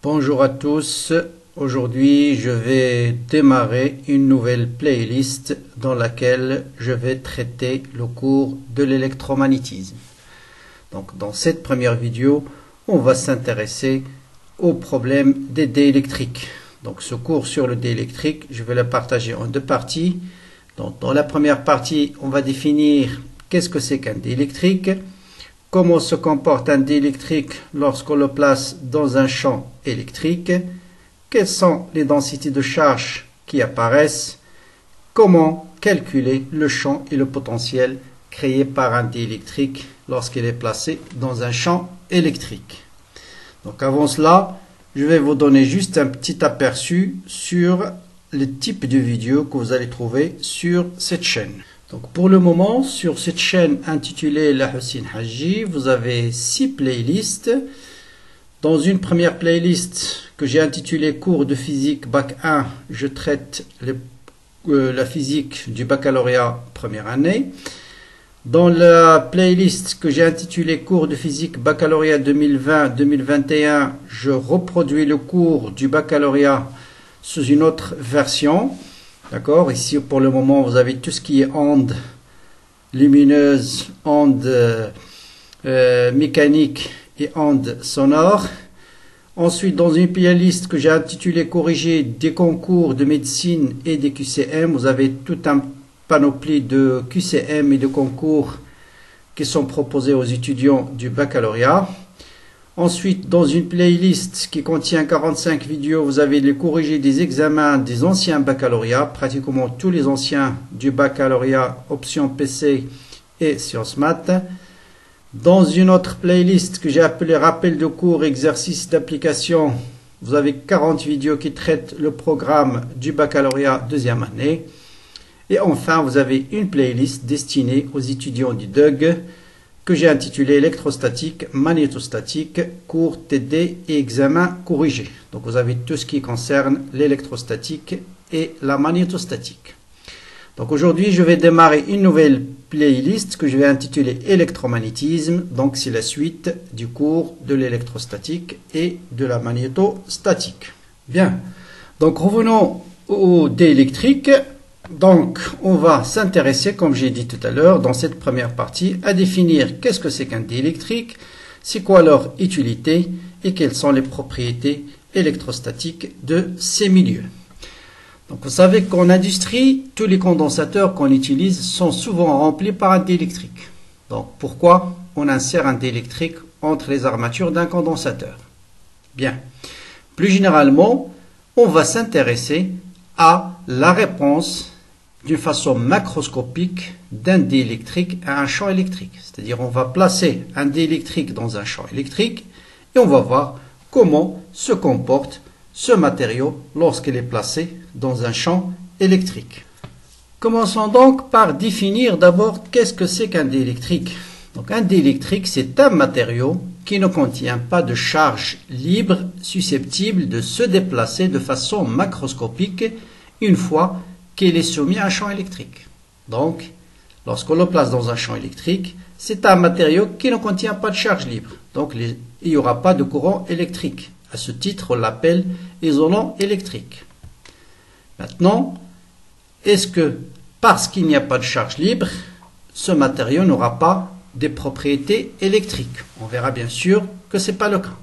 Bonjour à tous, aujourd'hui je vais démarrer une nouvelle playlist dans laquelle je vais traiter le cours de l'électromagnétisme. Donc dans cette première vidéo, on va s'intéresser au problème des dés électriques. Donc ce cours sur le dé électrique, je vais le partager en deux parties. Donc dans la première partie, on va définir qu'est-ce que c'est qu'un dé électrique, comment se comporte un dé électrique lorsqu'on le place dans un champ électrique, quelles sont les densités de charge qui apparaissent, comment calculer le champ et le potentiel créé par un dé électrique lorsqu'il est placé dans un champ électrique. Donc avant cela, je vais vous donner juste un petit aperçu sur le type de vidéo que vous allez trouver sur cette chaîne. Donc pour le moment, sur cette chaîne intitulée La Hussein Haji, vous avez 6 playlists. Dans une première playlist que j'ai intitulée Cours de physique Bac 1, je traite la physique du baccalauréat première année. Dans la playlist que j'ai intitulée Cours de physique baccalauréat 2020-2021, je reproduis le cours du baccalauréat sous une autre version. D'accord, ici pour le moment vous avez tout ce qui est ondes lumineuses, ondes mécaniques et ondes sonores. Ensuite, dans une playlist que j'ai intitulée Corriger des concours de médecine et des QCM, vous avez tout un panoplie de QCM et de concours qui sont proposés aux étudiants du baccalauréat. Ensuite, dans une playlist qui contient 45 vidéos, vous avez les corrigés des examens des anciens baccalauréats, pratiquement tous les anciens du baccalauréat, option PC et sciences maths. Dans une autre playlist que j'ai appelée rappel de cours, exercices d'application, vous avez 40 vidéos qui traitent le programme du baccalauréat deuxième année. Et enfin, vous avez une playlist destinée aux étudiants du DUG, que j'ai intitulé électrostatique, magnétostatique, cours TD et examen corrigé. Donc vous avez tout ce qui concerne l'électrostatique et la magnétostatique. Donc aujourd'hui, je vais démarrer une nouvelle playlist que je vais intituler électromagnétisme. Donc c'est la suite du cours de l'électrostatique et de la magnétostatique. Bien, donc revenons au dé électrique. Donc, on va s'intéresser, comme j'ai dit tout à l'heure, dans cette première partie, à définir qu'est-ce que c'est qu'un dé électrique, c'est quoi leur utilité et quelles sont les propriétés électrostatiques de ces milieux. Donc, vous savez qu'en industrie, tous les condensateurs qu'on utilise sont souvent remplis par un dé électrique. Donc, pourquoi on insère un dé électrique entre les armatures d'un condensateur? Bien, plus généralement, on va s'intéresser à la réponse d'une façon macroscopique d'un dé électrique à un champ électrique. C'est-à-dire on va placer un dé électrique dans un champ électrique et on va voir comment se comporte ce matériau lorsqu'il est placé dans un champ électrique. Commençons donc par définir d'abord qu'est-ce que c'est qu'un dé électrique. Donc un dé électrique, c'est un matériau qui ne contient pas de charge libre susceptible de se déplacer de façon macroscopique une fois qu'il est soumis à un champ électrique. Donc, lorsqu'on le place dans un champ électrique, c'est un matériau qui ne contient pas de charge libre. Donc, il n'y aura pas de courant électrique. À ce titre, on l'appelle isolant électrique. Maintenant, est-ce que parce qu'il n'y a pas de charge libre, ce matériau n'aura pas des propriétés électriques? On verra bien sûr que ce n'est pas le cas.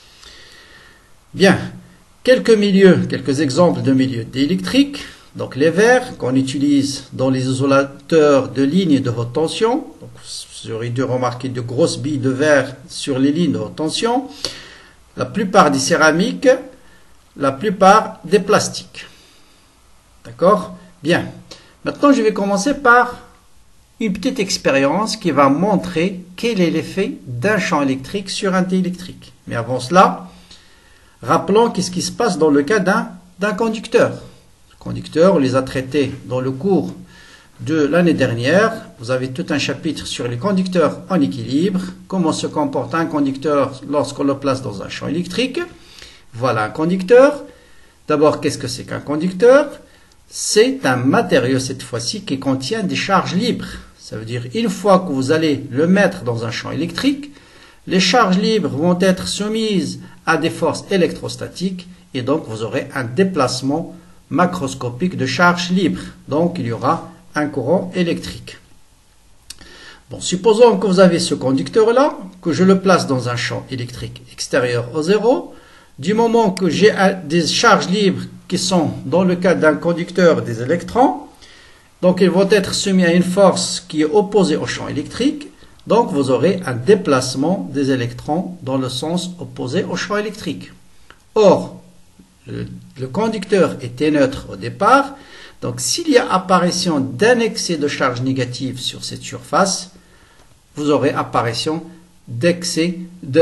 Bien, quelques exemples de milieux d'électrique. Donc les verres qu'on utilise dans les isolateurs de lignes de haute tension. Donc, vous aurez dû remarquer de grosses billes de verre sur les lignes de haute tension. La plupart des céramiques, la plupart des plastiques. D'accord? Bien. Maintenant, je vais commencer par une petite expérience qui va montrer quel est l'effet d'un champ électrique sur un dé électrique. Mais avant cela, rappelons qu'est-ce qui se passe dans le cas d'un conducteur. Conducteurs, on les a traités dans le cours de l'année dernière. Vous avez tout un chapitre sur les conducteurs en équilibre, comment se comporte un conducteur lorsqu'on le place dans un champ électrique. Voilà un conducteur. D'abord, qu'est-ce que c'est qu'un conducteur? C'est un matériau cette fois-ci qui contient des charges libres. Ça veut dire une fois que vous allez le mettre dans un champ électrique, les charges libres vont être soumises à des forces électrostatiques et donc vous aurez un déplacement macroscopique de charges libres. Donc il y aura un courant électrique. Bon, supposons que vous avez ce conducteur-là, que je le place dans un champ électrique extérieur au zéro. Du moment que j'ai des charges libres qui sont, dans le cas d'un conducteur, des électrons, donc ils vont être soumis à une force qui est opposée au champ électrique. Donc vous aurez un déplacement des électrons dans le sens opposé au champ électrique. Or, le conducteur était neutre au départ. Donc s'il y a apparition d'un excès de charge négative sur cette surface, vous aurez apparition d'un excès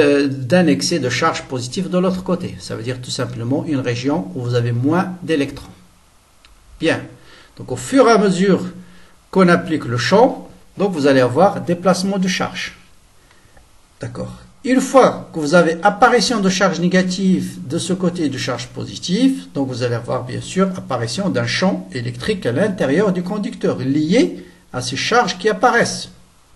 de charge positive de l'autre côté. Ça veut dire tout simplement une région où vous avez moins d'électrons. Bien. Donc au fur et à mesure qu'on applique le champ, donc vous allez avoir déplacement de charge. D'accord. Une fois que vous avez apparition de charge négative de ce côté et de charge positive, donc vous allez avoir bien sûr apparition d'un champ électrique à l'intérieur du conducteur lié à ces charges qui apparaissent.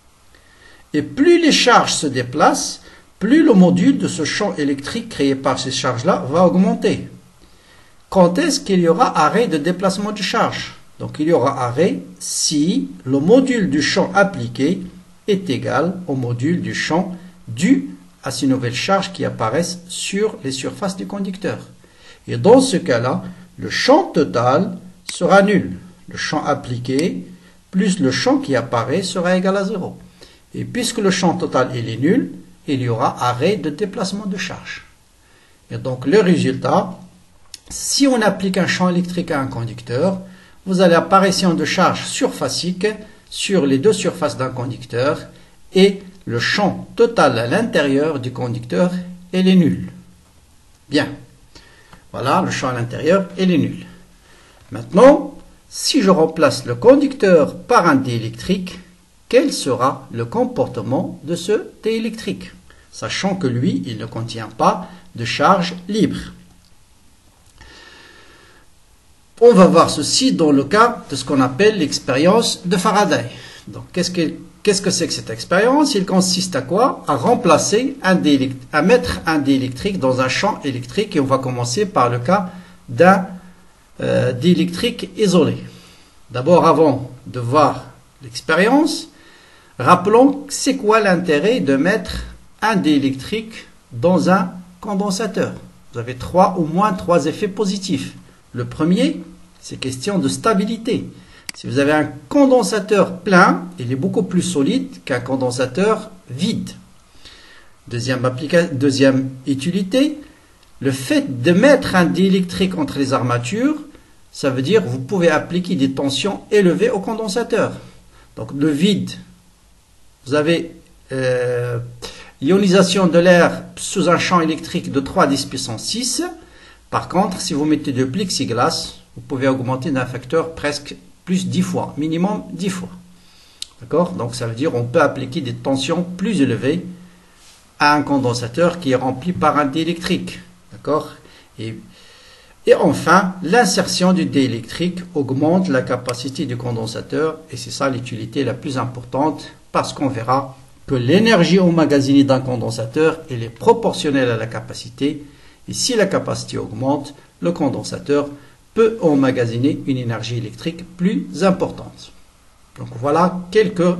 Et plus les charges se déplacent, plus le module de ce champ électrique créé par ces charges-là va augmenter. Quand est-ce qu'il y aura arrêt de déplacement de charge? Donc il y aura arrêt si le module du champ appliqué est égal au module du champ dû à ces nouvelles charges qui apparaissent sur les surfaces du conducteur. Et dans ce cas-là, le champ total sera nul. Le champ appliqué plus le champ qui apparaît sera égal à 0. Et puisque le champ total est nul, il y aura arrêt de déplacement de charge. Et donc le résultat, si on applique un champ électrique à un conducteur, vous avez apparition de charge surfacique sur les deux surfaces d'un conducteur et le champ total à l'intérieur du conducteur, il est nul. Bien. Voilà, le champ à l'intérieur, il est nul. Maintenant, si je remplace le conducteur par un diélectrique, quel sera le comportement de ce diélectrique? Sachant que lui, il ne contient pas de charge libre. On va voir ceci dans le cas de ce qu'on appelle l'expérience de Faraday. Donc, qu'est-ce que c'est que cette expérience? Il consiste à quoi? À remplacer à mettre un diélectrique dans un champ électrique. Et on va commencer par le cas d'un diélectrique isolé. D'abord, avant de voir l'expérience, rappelons c'est quoi l'intérêt de mettre un diélectrique dans un condensateur. Vous avez au moins trois effets positifs. Le premier, c'est question de stabilité. Si vous avez un condensateur plein, il est beaucoup plus solide qu'un condensateur vide. Deuxième utilité, le fait de mettre un diélectrique entre les armatures, ça veut dire que vous pouvez appliquer des tensions élevées au condensateur. Donc le vide, vous avez ionisation de l'air sous un champ électrique de 3 à 10 puissance 6. Par contre, si vous mettez de plexiglas, vous pouvez augmenter d'un facteur presque plus 10 fois, minimum 10 fois. D'accord? Donc ça veut dire qu'on peut appliquer des tensions plus élevées à un condensateur qui est rempli par un diélectrique. D'accord? Et enfin, l'insertion du diélectrique augmente la capacité du condensateur et c'est ça l'utilité la plus importante parce qu'on verra que l'énergie emmagasinée d'un condensateur elle est proportionnelle à la capacité et si la capacité augmente, le condensateur peut emmagasiner une énergie électrique plus importante. Donc voilà quelques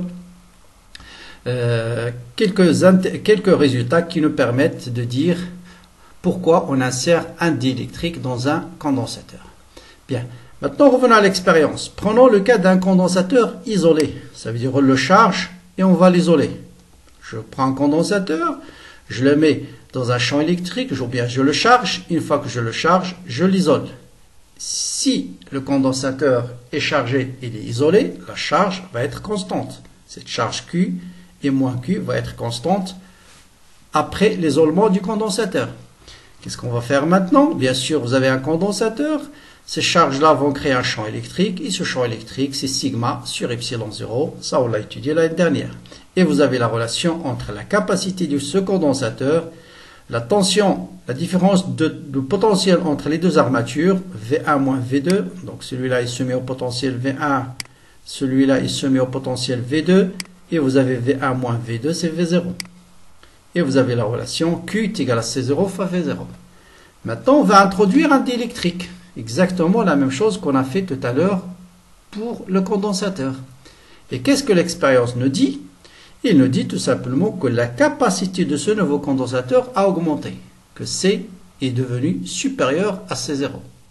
résultats qui nous permettent de dire pourquoi on insère un diélectrique dans un condensateur. Bien, maintenant revenons à l'expérience. Prenons le cas d'un condensateur isolé. Ça veut dire on le charge et on va l'isoler. Je prends un condensateur, je le mets dans un champ électrique, ou bien je le charge. Une fois que je le charge, je l'isole. Si le condensateur est chargé et il est isolé, la charge va être constante. Cette charge Q et moins Q va être constante après l'isolement du condensateur. Qu'est-ce qu'on va faire maintenant? Bien sûr, vous avez un condensateur. Ces charges-là vont créer un champ électrique. Et ce champ électrique, c'est sigma sur epsilon 0. Ça, on l'a étudié l'année dernière. Et vous avez la relation entre la capacité de ce condensateur, la tension, la différence de potentiel entre les deux armatures, V1 moins V2. Donc celui-là, il se met au potentiel V1. Celui-là, il se met au potentiel V2. Et vous avez V1 moins V2, c'est V0. Et vous avez la relation Q est égal à C0 fois V0. Maintenant, on va introduire un diélectrique. Exactement la même chose qu'on a fait tout à l'heure pour le condensateur. Et qu'est-ce que l'expérience nous dit? Il nous dit tout simplement que la capacité de ce nouveau condensateur a augmenté, que C est devenu supérieur à C0.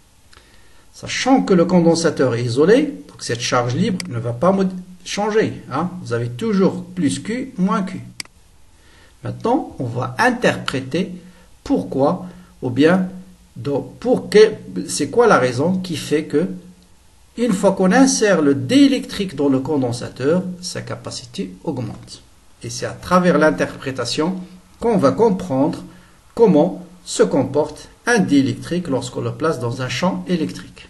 Sachant que le condensateur est isolé, donc cette charge libre ne va pas changer. Vous avez toujours plus Q moins Q. Maintenant, on va interpréter pourquoi, ou bien c'est quoi la raison qui fait que une fois qu'on insère le diélectrique dans le condensateur, sa capacité augmente. Et c'est à travers l'interprétation qu'on va comprendre comment se comporte un diélectrique lorsqu'on le place dans un champ électrique.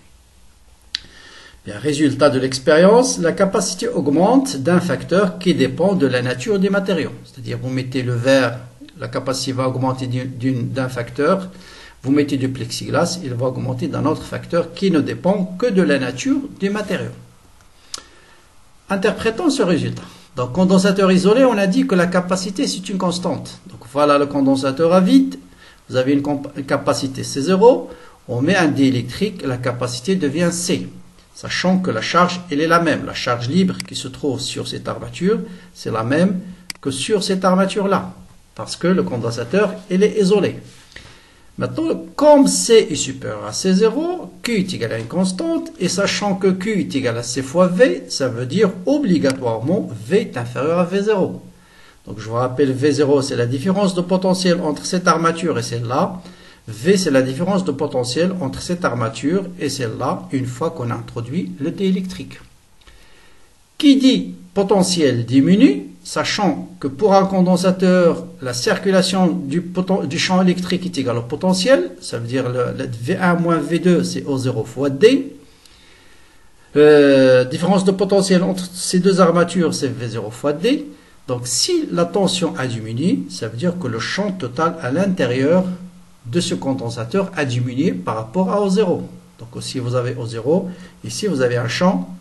Bien, résultat de l'expérience, la capacité augmente d'un facteur qui dépend de la nature des matériaux. C'est-à-dire, vous mettez le verre, la capacité va augmenter d'un facteur. Vous mettez du plexiglas, il va augmenter d'un autre facteur qui ne dépend que de la nature des matériaux. Interprétons ce résultat. Donc, condensateur isolé, on a dit que la capacité, c'est une constante. Donc, voilà le condensateur à vide. Vous avez une capacité C0. On met un diélectrique, la capacité devient C. Sachant que la charge, elle est la même. La charge libre qui se trouve sur cette armature, c'est la même que sur cette armature-là. Parce que le condensateur, il est isolé. Maintenant, comme C est supérieur à C0, Q est égal à une constante, et sachant que Q est égal à C fois V, ça veut dire obligatoirement V est inférieur à V0. Donc je vous rappelle, V0 c'est la différence de potentiel entre cette armature et celle-là. V c'est la différence de potentiel entre cette armature et celle-là, une fois qu'on a introduit le diélectrique. Qui dit potentiel diminue, sachant que pour un condensateur, la circulation du champ électrique est égale au potentiel, ça veut dire le V1 moins V2, c'est O0 fois D. Différence de potentiel entre ces deux armatures, c'est V0 fois D. Donc si la tension a diminué, ça veut dire que le champ total à l'intérieur de ce condensateur a diminué par rapport à O0. Donc si vous avez O0, ici vous avez un champ,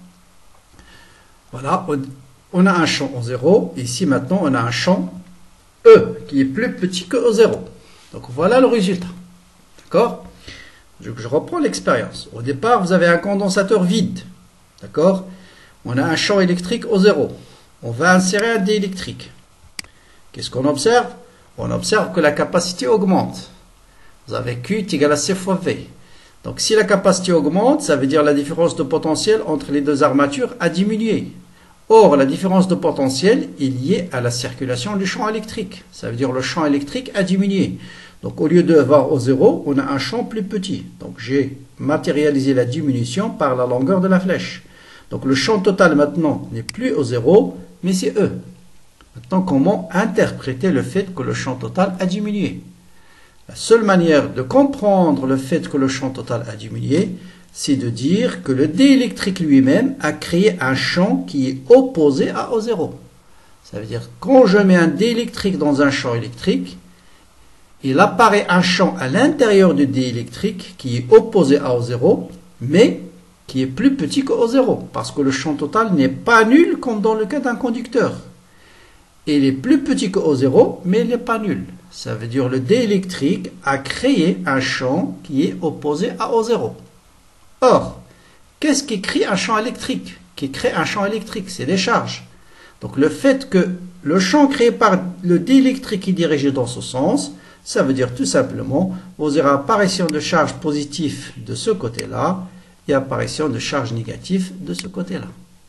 voilà, on a un champ O0, ici maintenant on a un champ E qui est plus petit que O0. Donc voilà le résultat. D'accord? Je reprends l'expérience. Au départ, vous avez un condensateur vide. D'accord? On a un champ électrique O0. On va insérer un diélectrique. Qu'est-ce qu'on observe? On observe que la capacité augmente. Vous avez Q est égal à C fois V. Donc si la capacité augmente, ça veut dire la différence de potentiel entre les deux armatures a diminué. Or, la différence de potentiel est liée à la circulation du champ électrique. Ça veut dire le champ électrique a diminué. Donc au lieu d'avoir O0, on a un champ plus petit. Donc j'ai matérialisé la diminution par la longueur de la flèche. Donc le champ total maintenant n'est plus O0, mais c'est E. Maintenant, comment interpréter le fait que le champ total a diminué? La seule manière de comprendre le fait que le champ total a diminué, c'est de dire que le diélectrique lui-même a créé un champ qui est opposé à O0. Ça veut dire que quand je mets un diélectrique dans un champ électrique, il apparaît un champ à l'intérieur du diélectrique qui est opposé à O0, mais qui est plus petit que O0, parce que le champ total n'est pas nul comme dans le cas d'un conducteur. Il est plus petit que O0, mais il n'est pas nul. Ça veut dire que le diélectrique a créé un champ qui est opposé à O0. Or, qu'est-ce qui crée un champ électrique? Qui crée un champ électrique, c'est les charges. Donc le fait que le champ créé par le diélectrique est dirigé dans ce sens, ça veut dire tout simplement, vous aurez apparition de charge positive de ce côté-là et apparition de charge négative de ce côté-là.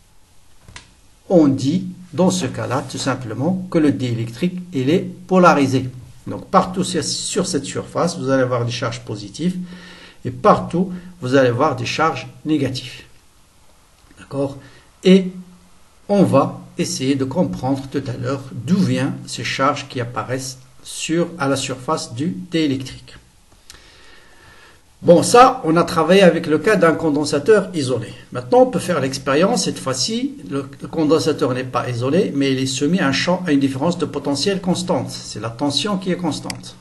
On dit, dans ce cas-là, tout simplement, que le diélectrique, il est polarisé. Donc partout sur cette surface, vous allez avoir des charges positives et partout, vous allez avoir des charges négatives. D'accord? Et on va essayer de comprendre tout à l'heure d'où viennent ces charges qui apparaissent à la surface du diélectrique. Bon, ça, on a travaillé avec le cas d'un condensateur isolé. Maintenant, on peut faire l'expérience. Cette fois-ci, le condensateur n'est pas isolé, mais il est soumis à un champ à une différence de potentiel constante. C'est la tension qui est constante.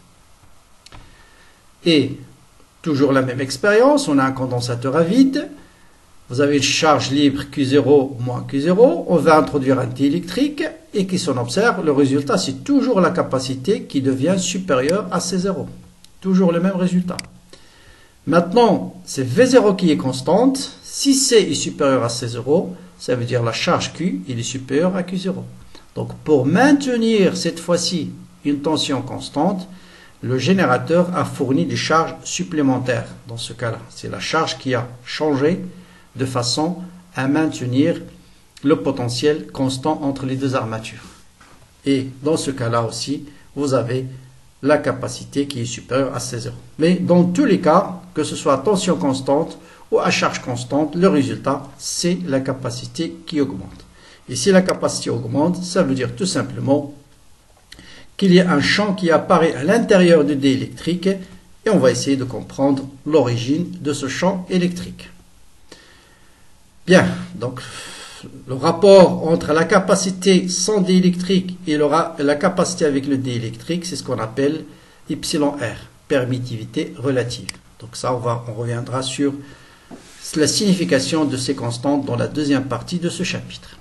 Et toujours la même expérience, on a un condensateur à vide. vous avez une charge libre Q0 moins Q0, on va introduire un diélectrique et qui s'en observe, le résultat c'est toujours la capacité qui devient supérieure à C0. Toujours le même résultat. Maintenant, c'est V0 qui est constante. Si C est supérieur à C0, ça veut dire la charge Q, il est supérieur à Q0. Donc pour maintenir cette fois-ci une tension constante, le générateur a fourni des charges supplémentaires. Dans ce cas-là, c'est la charge qui a changé de façon à maintenir le potentiel constant entre les deux armatures. Et dans ce cas-là aussi, vous avez la capacité qui est supérieure à C0. Mais dans tous les cas, que ce soit à tension constante ou à charge constante, le résultat, c'est la capacité qui augmente. Et si la capacité augmente, ça veut dire tout simplement qu'il y a un champ qui apparaît à l'intérieur du diélectrique et on va essayer de comprendre l'origine de ce champ électrique. Bien, donc le rapport entre la capacité sans diélectrique et la capacité avec le diélectrique, c'est ce qu'on appelle εr, permittivité relative. Donc ça, on reviendra sur la signification de ces constantes dans la deuxième partie de ce chapitre.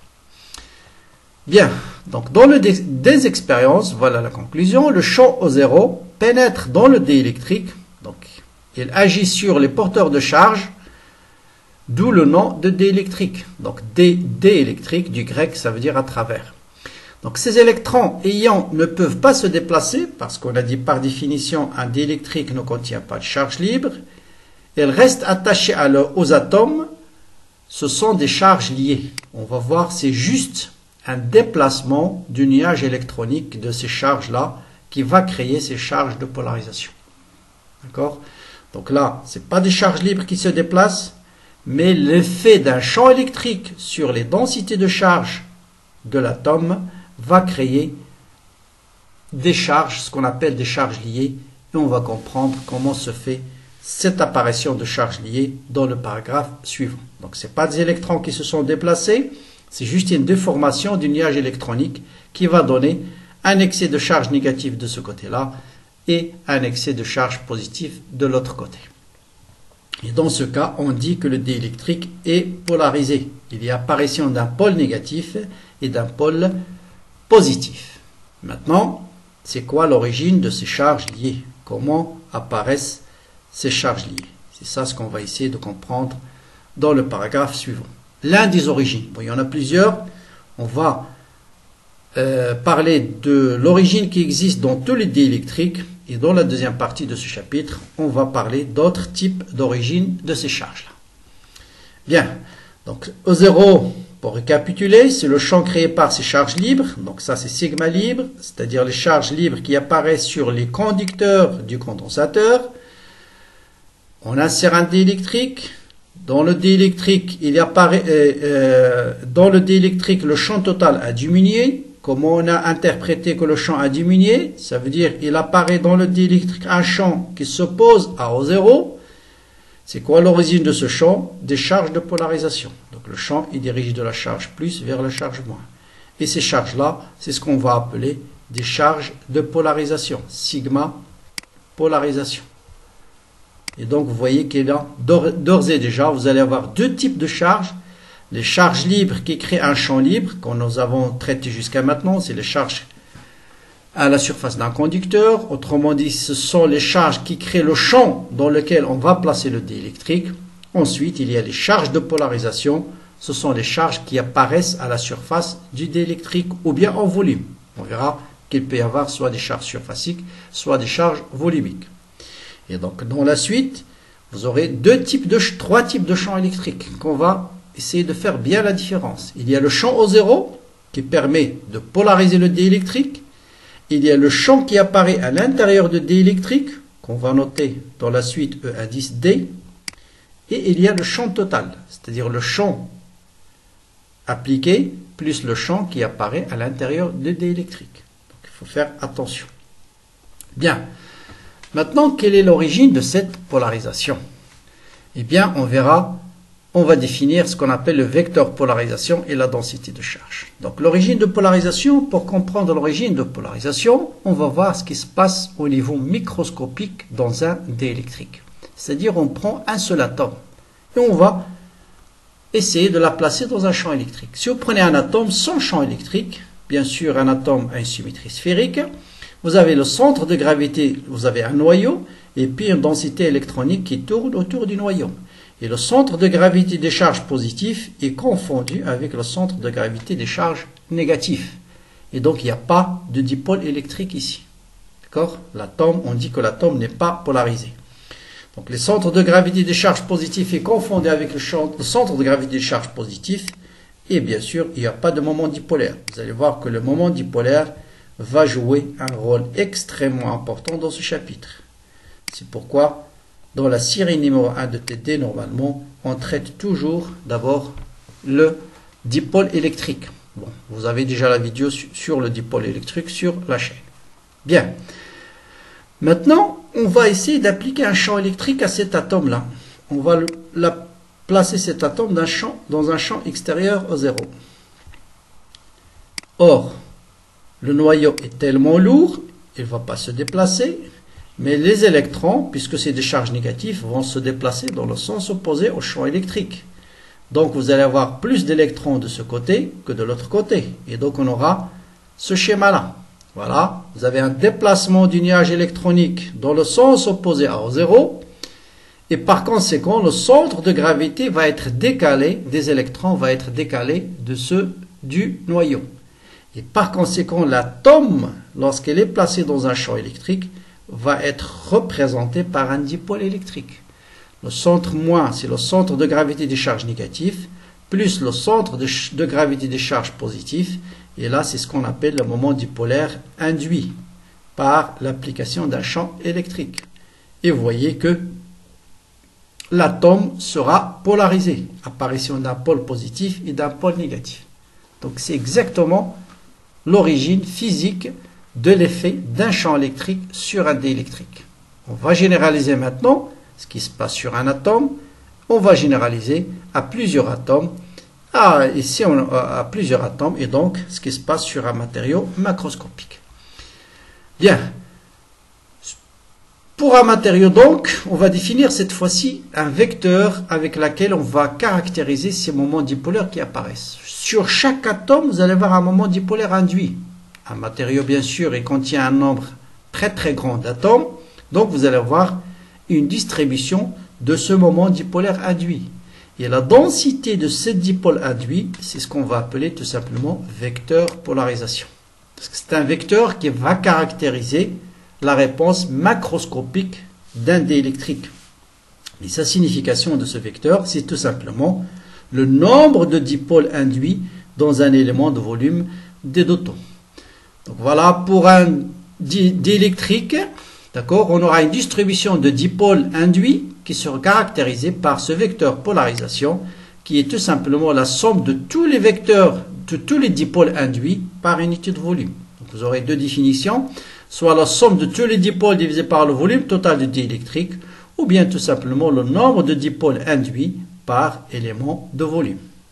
Bien, donc dans des expériences, voilà la conclusion, le champ O0 pénètre dans le diélectrique, donc il agit sur les porteurs de charge, d'où le nom de diélectrique. Donc diélectrique du grec, ça veut dire à travers. Donc ces électrons ayant ne peuvent pas se déplacer, parce qu'on a dit par définition un diélectrique ne contient pas de charge libre, elles restent attachées aux atomes, ce sont des charges liées. On va voir, c'est juste un déplacement du nuage électronique de ces charges-là qui va créer ces charges de polarisation. D'accord? Donc là, ce n'est pas des charges libres qui se déplacent, mais l'effet d'un champ électrique sur les densités de charge de l'atome va créer des charges, ce qu'on appelle des charges liées, et on va comprendre comment se fait cette apparition de charges liées dans le paragraphe suivant. Donc ce n'est pas des électrons qui se sont déplacés, c'est juste une déformation du nuage électronique qui va donner un excès de charge négative de ce côté-là et un excès de charge positive de l'autre côté. Et dans ce cas, on dit que le diélectrique est polarisé. Il y a apparition d'un pôle négatif et d'un pôle positif. Maintenant, c'est quoi l'origine de ces charges liées? Comment apparaissent ces charges liées? C'est ça ce qu'on va essayer de comprendre dans le paragraphe suivant. L'un des origines, bon, il y en a plusieurs, on va parler de l'origine qui existe dans tous les diélectriques et dans la deuxième partie de ce chapitre, on va parler d'autres types d'origine de ces charges-là. Bien, donc O0, pour récapituler, c'est le champ créé par ces charges libres, donc ça c'est sigma libre, c'est-à-dire les charges libres qui apparaissent sur les conducteurs du condensateur. On insère un diélectrique. Dans le diélectrique, dans le diélectrique, le champ total a diminué. Comment on a interprété que le champ a diminué? Ça veut dire qu'il apparaît dans le diélectrique un champ qui s'oppose à O0. C'est quoi l'origine de ce champ? Des charges de polarisation. Donc le champ il dirige de la charge plus vers la charge moins. Et ces charges-là, c'est ce qu'on va appeler des charges de polarisation. Sigma polarisation. Et donc, vous voyez qu'il y a d'ores et déjà, vous allez avoir deux types de charges. Les charges libres qui créent un champ libre, que nous avons traité jusqu'à maintenant, c'est les charges à la surface d'un conducteur. Autrement dit, ce sont les charges qui créent le champ dans lequel on va placer le diélectrique. Ensuite, il y a les charges de polarisation. Ce sont les charges qui apparaissent à la surface du diélectrique ou bien en volume. On verra qu'il peut y avoir soit des charges surfaciques, soit des charges volumiques. Et donc, dans la suite, vous aurez trois types de champs électriques qu'on va essayer de faire bien la différence. Il y a le champ O0 qui permet de polariser le diélectrique. Il y a le champ qui apparaît à l'intérieur du diélectrique, qu'on va noter dans la suite E indice D. Et il y a le champ total, c'est-à-dire le champ appliqué plus le champ qui apparaît à l'intérieur du diélectrique. Donc, il faut faire attention. Bien. Maintenant, quelle est l'origine de cette polarisation? Eh bien, on verra, on va définir ce qu'on appelle le vecteur polarisation et la densité de charge. Donc, l'origine de polarisation, pour comprendre l'origine de polarisation, on va voir ce qui se passe au niveau microscopique dans un diélectrique. C'est-à-dire, on prend un seul atome et on va essayez de la placer dans un champ électrique. Si vous prenez un atome sans champ électrique, bien sûr un atome a une symétrie sphérique, vous avez le centre de gravité, vous avez un noyau, et puis une densité électronique qui tourne autour du noyau. Et le centre de gravité des charges positives est confondu avec le centre de gravité des charges négatives. Et donc il n'y a pas de dipôle électrique ici. D'accord? L'atome, on dit que l'atome n'est pas polarisé. Donc le centre de gravité des charges positives est confondu avec le centre de gravité des charges positives. Et bien sûr, il n'y a pas de moment dipolaire. Vous allez voir que le moment dipolaire va jouer un rôle extrêmement important dans ce chapitre. C'est pourquoi, dans la série numéro 1 de TD, normalement, on traite toujours d'abord le dipôle électrique. Bon, vous avez déjà la vidéo sur le dipôle électrique sur la chaîne. Bien. Maintenant, on va essayer d'appliquer un champ électrique à cet atome-là. On va placer cet atome dans un champ extérieur au zéro. Or, le noyau est tellement lourd, il ne va pas se déplacer. Mais les électrons, puisque c'est des charges négatives, vont se déplacer dans le sens opposé au champ électrique. Donc vous allez avoir plus d'électrons de ce côté que de l'autre côté. Et donc on aura ce schéma-là. Voilà, vous avez un déplacement du nuage électronique dans le sens opposé à zéro. Et par conséquent, le centre de gravité va être décalé, des électrons va être décalé de ceux du noyau. Et par conséquent, l'atome, lorsqu'elle est placée dans un champ électrique, va être représenté par un dipôle électrique. Le centre moins, c'est le centre de gravité des charges négatives, plus le centre de gravité des charges positives. Et là, c'est ce qu'on appelle le moment dipolaire induit par l'application d'un champ électrique. Et vous voyez que l'atome sera polarisé, apparition d'un pôle positif et d'un pôle négatif. Donc c'est exactement l'origine physique de l'effet d'un champ électrique sur un diélectrique. On va généraliser maintenant ce qui se passe sur un atome. On va généraliser à plusieurs atomes. Ici, on a plusieurs atomes et donc ce qui se passe sur un matériau macroscopique. Bien. Pour un matériau donc, on va définir cette fois-ci un vecteur avec lequel on va caractériser ces moments dipolaires qui apparaissent. Sur chaque atome, vous allez voir un moment dipolaire induit. Un matériau, bien sûr, il contient un nombre très très grand d'atomes. Donc, vous allez avoir une distribution de ce moment dipolaire induit. Et la densité de ce dipôle induit, c'est ce qu'on va appeler tout simplement vecteur polarisation. Parce que c'est un vecteur qui va caractériser la réponse macroscopique d'un diélectrique. Et sa signification de ce vecteur, c'est tout simplement le nombre de dipôles induits dans un élément de volume d d'auto. Donc voilà, pour un diélectrique, d'accord, on aura une distribution de dipôles induits qui sera caractérisée par ce vecteur polarisation qui est tout simplement la somme de tous les vecteurs, de tous les dipôles induits par unité de volume. Donc vous aurez deux définitions, soit la somme de tous les dipôles divisé par le volume total du diélectrique, ou bien tout simplement le nombre de dipôles induits par élément de volume.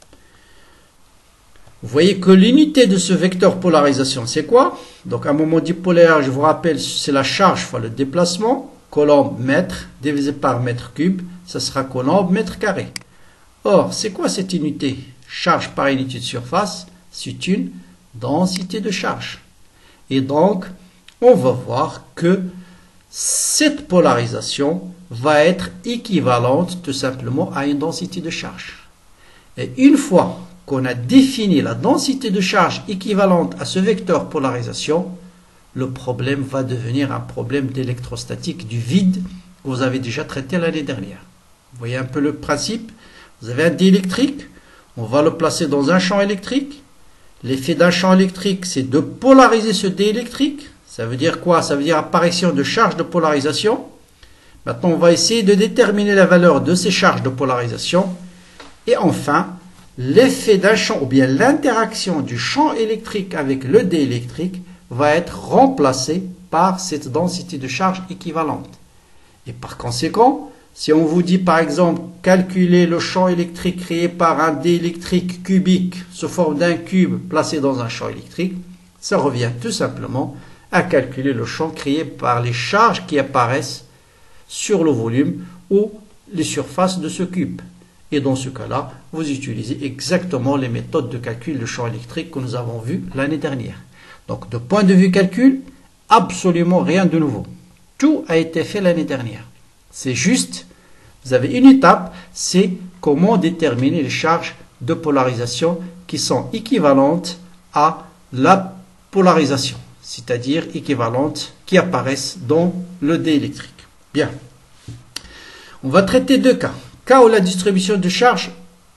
Vous voyez que l'unité de ce vecteur polarisation, c'est quoi? Donc un moment dipolaire, je vous rappelle, c'est la charge fois le déplacement, coulomb mètre, divisé par mètre cube, ça sera coulomb mètre carré. Or, c'est quoi cette unité? Charge par unité de surface, c'est une densité de charge. Et donc, on va voir que cette polarisation va être équivalente tout simplement à une densité de charge. Et une fois qu'on a défini la densité de charge équivalente à ce vecteur polarisation, le problème va devenir un problème d'électrostatique du vide que vous avez déjà traité l'année dernière. Vous voyez un peu le principe? Vous avez un diélectrique, on va le placer dans un champ électrique. L'effet d'un champ électrique, c'est de polariser ce diélectrique. Ça veut dire quoi? Ça veut dire apparition de charges de polarisation. Maintenant, on va essayer de déterminer la valeur de ces charges de polarisation. Et enfin, l'effet d'un champ, ou bien l'interaction du champ électrique avec le diélectrique va être remplacé par cette densité de charge équivalente. Et par conséquent, si on vous dit par exemple calculer le champ électrique créé par un diélectrique cubique sous forme d'un cube placé dans un champ électrique, ça revient tout simplement à calculer le champ créé par les charges qui apparaissent sur le volume ou les surfaces de ce cube. Et dans ce cas-là, vous utilisez exactement les méthodes de calcul de champ électrique que nous avons vues l'année dernière. Donc, de point de vue calcul, absolument rien de nouveau. Tout a été fait l'année dernière. C'est juste, vous avez une étape, c'est comment déterminer les charges de polarisation qui sont équivalentes à la polarisation, c'est-à-dire équivalentes qui apparaissent dans le dé électrique. Bien. On va traiter deux cas. Cas où la distribution de charge,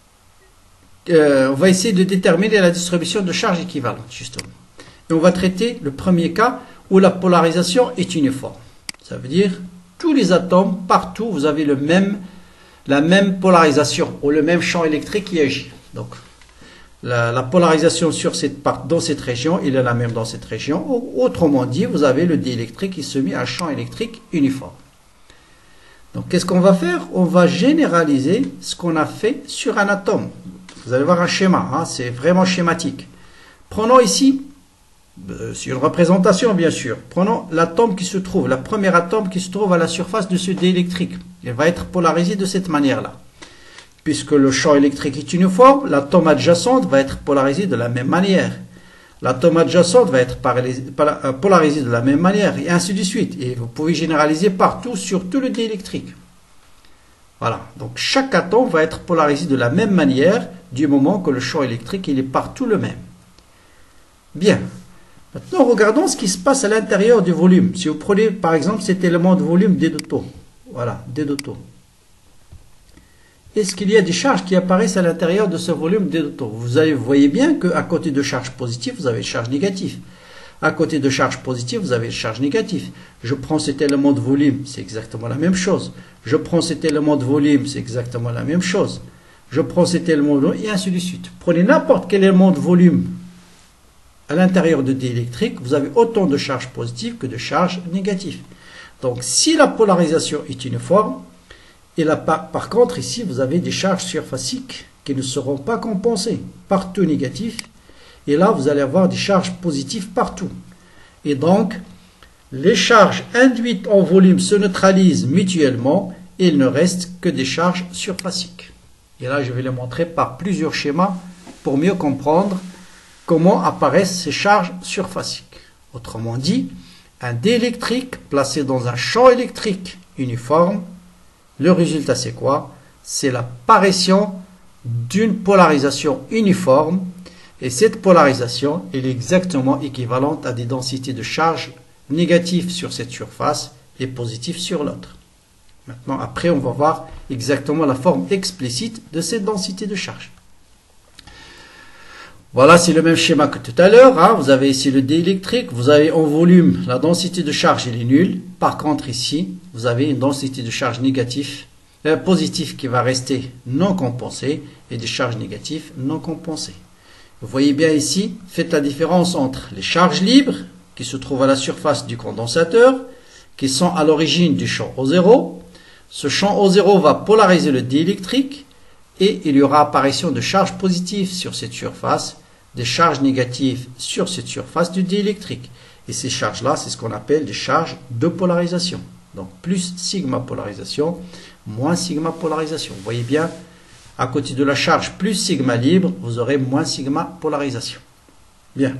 on va essayer de déterminer la distribution de charge équivalente, justement. Et on va traiter le premier cas où la polarisation est uniforme. Ça veut dire, tous les atomes, partout, vous avez la même polarisation, ou le même champ électrique qui agit. Donc, la polarisation dans cette région, il est la même dans cette région. Autrement dit, vous avez le dé électrique qui se met à un champ électrique uniforme. Donc, qu'est-ce qu'on va faire? On va généraliser ce qu'on a fait sur un atome. Vous allez voir un schéma, hein, c'est vraiment schématique. Prenons ici, c'est une représentation bien sûr, prenons l'atome qui se trouve, la première atome qui se trouve à la surface de ce dé électrique. Il va être polarisé de cette manière-là. Puisque le champ électrique est uniforme, l'atome adjacente va être polarisé de la même manière. L'atome adjacente va être polarisé de la même manière, et ainsi de suite. Et vous pouvez généraliser partout sur tout le dé électrique. Voilà. Donc chaque atome va être polarisé de la même manière du moment que le champ électrique il est partout le même. Bien. Maintenant, regardons ce qui se passe à l'intérieur du volume. Si vous prenez par exemple cet élément de volume D de taux. Voilà, D de taux. Est-ce qu'il y a des charges qui apparaissent à l'intérieur de ce volume D de taux? Vous voyez bien qu'à côté de charges positives, vous avez une charge négative. À côté de charges positives, vous avez une charge négative. Je prends cet élément de volume, c'est exactement la même chose. Je prends cet élément de volume, c'est exactement la même chose. Je prends cet élément de volume, et ainsi de suite. Prenez n'importe quel élément de volume à l'intérieur de dé électrique, vous avez autant de charges positives que de charges négatives. Donc, si la polarisation est uniforme, et là, par contre, ici, vous avez des charges surfaciques qui ne seront pas compensées, partout négatives. Et là, vous allez avoir des charges positives partout. Et donc, les charges induites en volume se neutralisent mutuellement et il ne reste que des charges surfaciques. Et là, je vais les montrer par plusieurs schémas pour mieux comprendre comment apparaissent ces charges surfaciques. Autrement dit, un dé électrique placé dans un champ électrique uniforme, le résultat c'est quoi? C'est l'apparition d'une polarisation uniforme et cette polarisation est exactement équivalente à des densités de charge négatives sur cette surface et positives sur l'autre. Maintenant, après, on va voir exactement la forme explicite de cette densité de charge. Voilà, c'est le même schéma que tout à l'heure. Hein. Vous avez ici le dé électrique. Vous avez en volume, la densité de charge, elle est nulle. Par contre, ici, vous avez une densité de charge positive qui va rester non compensée et des charges négatives non compensées. Vous voyez bien ici, faites la différence entre les charges libres qui se trouvent à la surface du condensateur, qui sont à l'origine du champ O0. Ce champ O0 va polariser le dé électrique et il y aura apparition de charges positives sur cette surface, des charges négatives sur cette surface du dé électrique. Et ces charges-là, c'est ce qu'on appelle des charges de polarisation. Donc plus sigma polarisation, moins sigma polarisation. Vous voyez bien, à côté de la charge plus sigma libre, vous aurez moins sigma polarisation. Bien.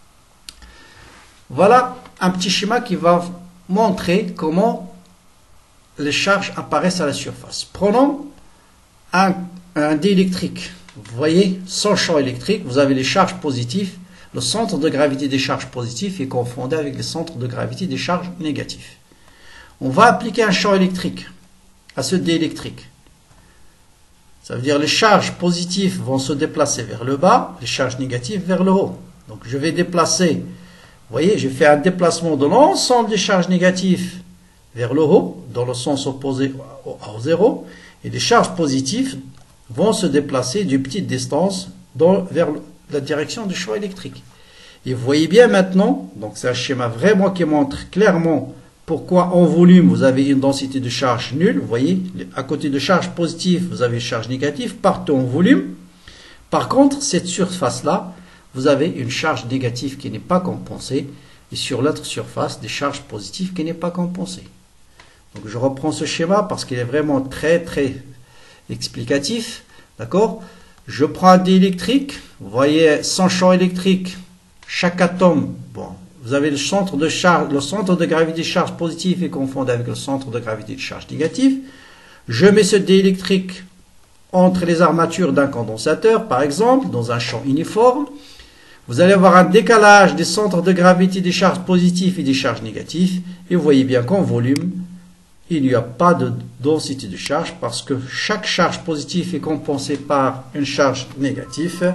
Voilà un petit schéma qui va montrer comment les charges apparaissent à la surface. Prenons un dé électrique. Vous voyez, sans champ électrique, vous avez les charges positives. Le centre de gravité des charges positives est confondu avec le centre de gravité des charges négatives. On va appliquer un champ électrique à ce dé électrique. Ça veut dire les charges positives vont se déplacer vers le bas, les charges négatives vers le haut. Donc je vais déplacer, vous voyez, j'ai fait un déplacement de l'ensemble des charges négatives vers le haut, dans le sens opposé au zéro, et les charges positives vont se déplacer d'une petite distance vers la direction du champ électrique. Et vous voyez bien maintenant, donc c'est un schéma vraiment qui montre clairement pourquoi en volume vous avez une densité de charge nulle. Vous voyez, à côté de charge positive, vous avez une charge négative partout en volume. Par contre, cette surface-là, vous avez une charge négative qui n'est pas compensée et sur l'autre surface, des charges positives qui n'est pas compensée. Donc je reprends ce schéma parce qu'il est vraiment très explicatif. D'accord? Je prends un diélectrique, vous voyez son champ électrique, chaque atome, bon, vous avez le centre de charge, le centre de gravité de charge positif est confondu avec le centre de gravité de charge négatif. Je mets ce diélectrique entre les armatures d'un condensateur, par exemple, dans un champ uniforme. Vous allez avoir un décalage des centres de gravité des charges positives et des charges négatives. Et vous voyez bien qu'en volume, il n'y a pas de densité de charge parce que chaque charge positive est compensée par une charge négative.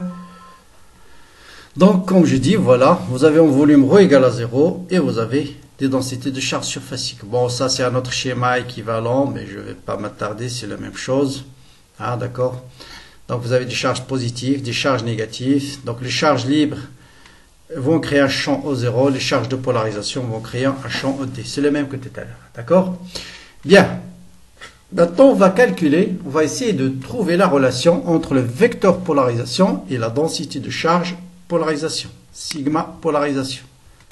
Donc, comme je dis, voilà, vous avez un volume ρ égale à 0 et vous avez des densités de charge surfacique. Bon, ça c'est un autre schéma équivalent, mais je ne vais pas m'attarder, c'est la même chose. Ah, d'accord. Donc, vous avez des charges positives, des charges négatives. Donc, les charges libres vont créer un champ O0, les charges de polarisation vont créer un champ OD. C'est le même que tout à l'heure, d'accord? Bien. Maintenant, on va calculer, on va essayer de trouver la relation entre le vecteur polarisation et la densité de charge polarisation. Sigma polarisation.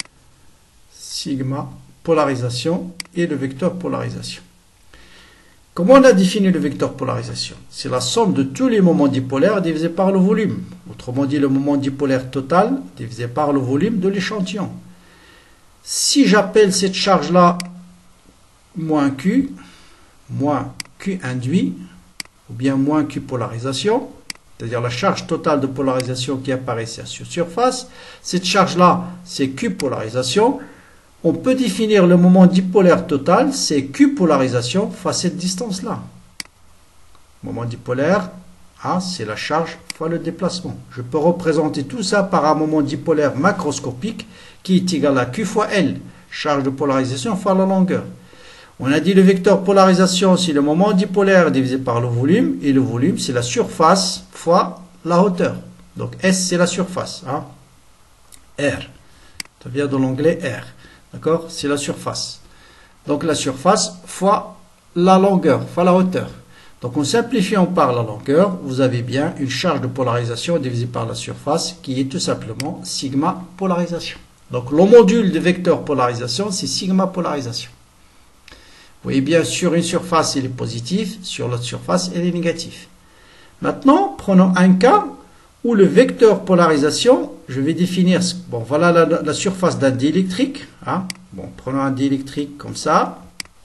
Sigma polarisation et le vecteur polarisation. Comment on a défini le vecteur polarisation? C'est la somme de tous les moments dipolaires divisé par le volume. Autrement dit, le moment dipolaire total divisé par le volume de l'échantillon. Si j'appelle cette charge-là moins Q induit, ou bien moins Q polarisation, c'est-à-dire la charge totale de polarisation qui apparaît sur surface, cette charge-là, c'est Q polarisation. On peut définir le moment dipolaire total, c'est Q polarisation fois cette distance-là. Moment dipolaire, c'est la charge fois le déplacement. Je peux représenter tout ça par un moment dipolaire macroscopique qui est égal à Q fois L, charge de polarisation fois la longueur. On a dit le vecteur polarisation, c'est le moment dipolaire divisé par le volume, et le volume, c'est la surface fois la hauteur. Donc S, c'est la surface. R, ça vient de l'anglais R. D'accord? C'est la surface. Donc la surface fois la longueur, fois la hauteur. Donc en simplifiant par la longueur, vous avez bien une charge de polarisation divisée par la surface qui est tout simplement sigma polarisation. Donc le module de vecteur polarisation, c'est sigma polarisation. Vous voyez bien, sur une surface, il est positif, sur l'autre surface, il est négatif. Maintenant, prenons un cas où le vecteur polarisation, je vais définir, bon, voilà la surface d'un diélectrique. Bon, prenons un diélectrique comme ça.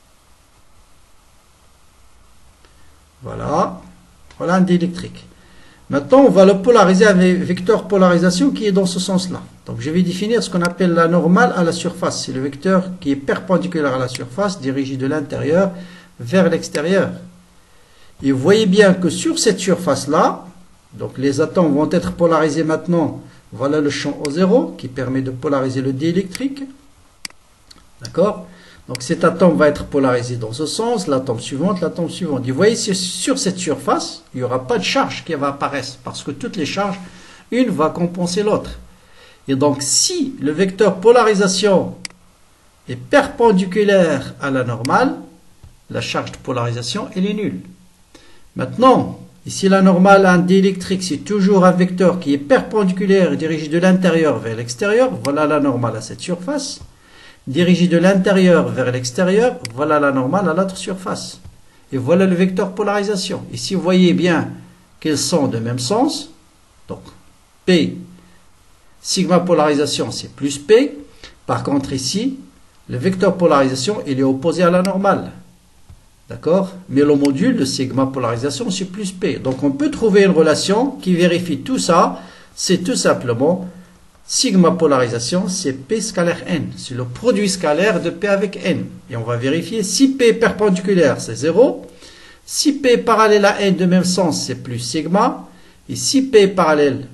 Voilà un diélectrique. Maintenant, on va le polariser avec vecteur polarisation qui est dans ce sens-là. Donc, je vais définir ce qu'on appelle la normale à la surface. C'est le vecteur qui est perpendiculaire à la surface, dirigé de l'intérieur vers l'extérieur. Et vous voyez bien que sur cette surface-là, donc les atomes vont être polarisés maintenant. Voilà le champ O0 qui permet de polariser le diélectrique. D'accord? Donc cet atome va être polarisé dans ce sens, l'atome suivante, l'atome suivante. Et vous voyez, sur cette surface, il n'y aura pas de charge qui va apparaître parce que toutes les charges, une va compenser l'autre. Et donc si le vecteur polarisation est perpendiculaire à la normale, la charge de polarisation, elle est nulle. Maintenant, ici la normale à un diélectrique, c'est toujours un vecteur qui est perpendiculaire et dirigé de l'intérieur vers l'extérieur. Voilà la normale à cette surface. Dirigé de l'intérieur vers l'extérieur, voilà la normale à l'autre surface. Et voilà le vecteur polarisation. Ici, vous voyez bien qu'ils sont de même sens. Donc, P, sigma polarisation, c'est plus P. Par contre, ici, le vecteur polarisation, il est opposé à la normale. D'accord? Mais le module de sigma polarisation, c'est plus P. Donc, on peut trouver une relation qui vérifie tout ça. C'est tout simplement sigma polarisation, c'est P scalaire N. C'est le produit scalaire de P avec N. Et on va vérifier si P perpendiculaire, c'est 0. Si P parallèle à N de même sens, c'est plus sigma. Et si P parallèle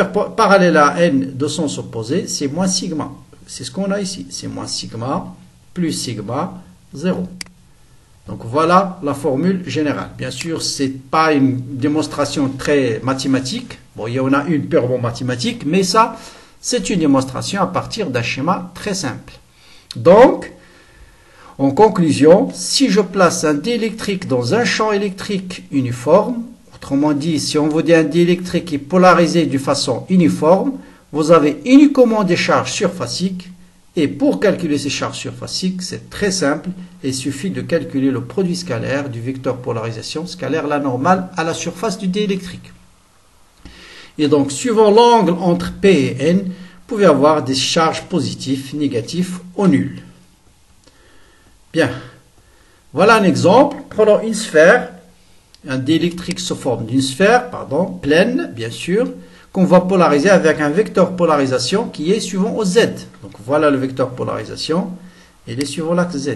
à N de sens opposé, c'est moins sigma. C'est ce qu'on a ici. C'est moins sigma plus sigma 0. Donc voilà la formule générale. Bien sûr, ce n'est pas une démonstration très mathématique. Bon, il y en a une purement mathématique, mais ça, c'est une démonstration à partir d'un schéma très simple. Donc, en conclusion, si je place un diélectrique dans un champ électrique uniforme, autrement dit, si on vous dit un diélectrique est polarisé de façon uniforme, vous avez uniquement des charges surfaciques Et pour calculer ces charges surfaciques, c'est très simple. Il suffit de calculer le produit scalaire du vecteur polarisation scalaire, la normale, à la surface du dé électrique. Et donc, suivant l'angle entre P et N, vous pouvez avoir des charges positives, négatives ou nulles. Bien. Voilà un exemple. Prenons une sphère. Un dé électrique sous forme d'une sphère, pleine, bien sûr, qu'on va polariser avec un vecteur polarisation qui est suivant au Z. Donc voilà le vecteur polarisation. Il est suivant l'axe Z.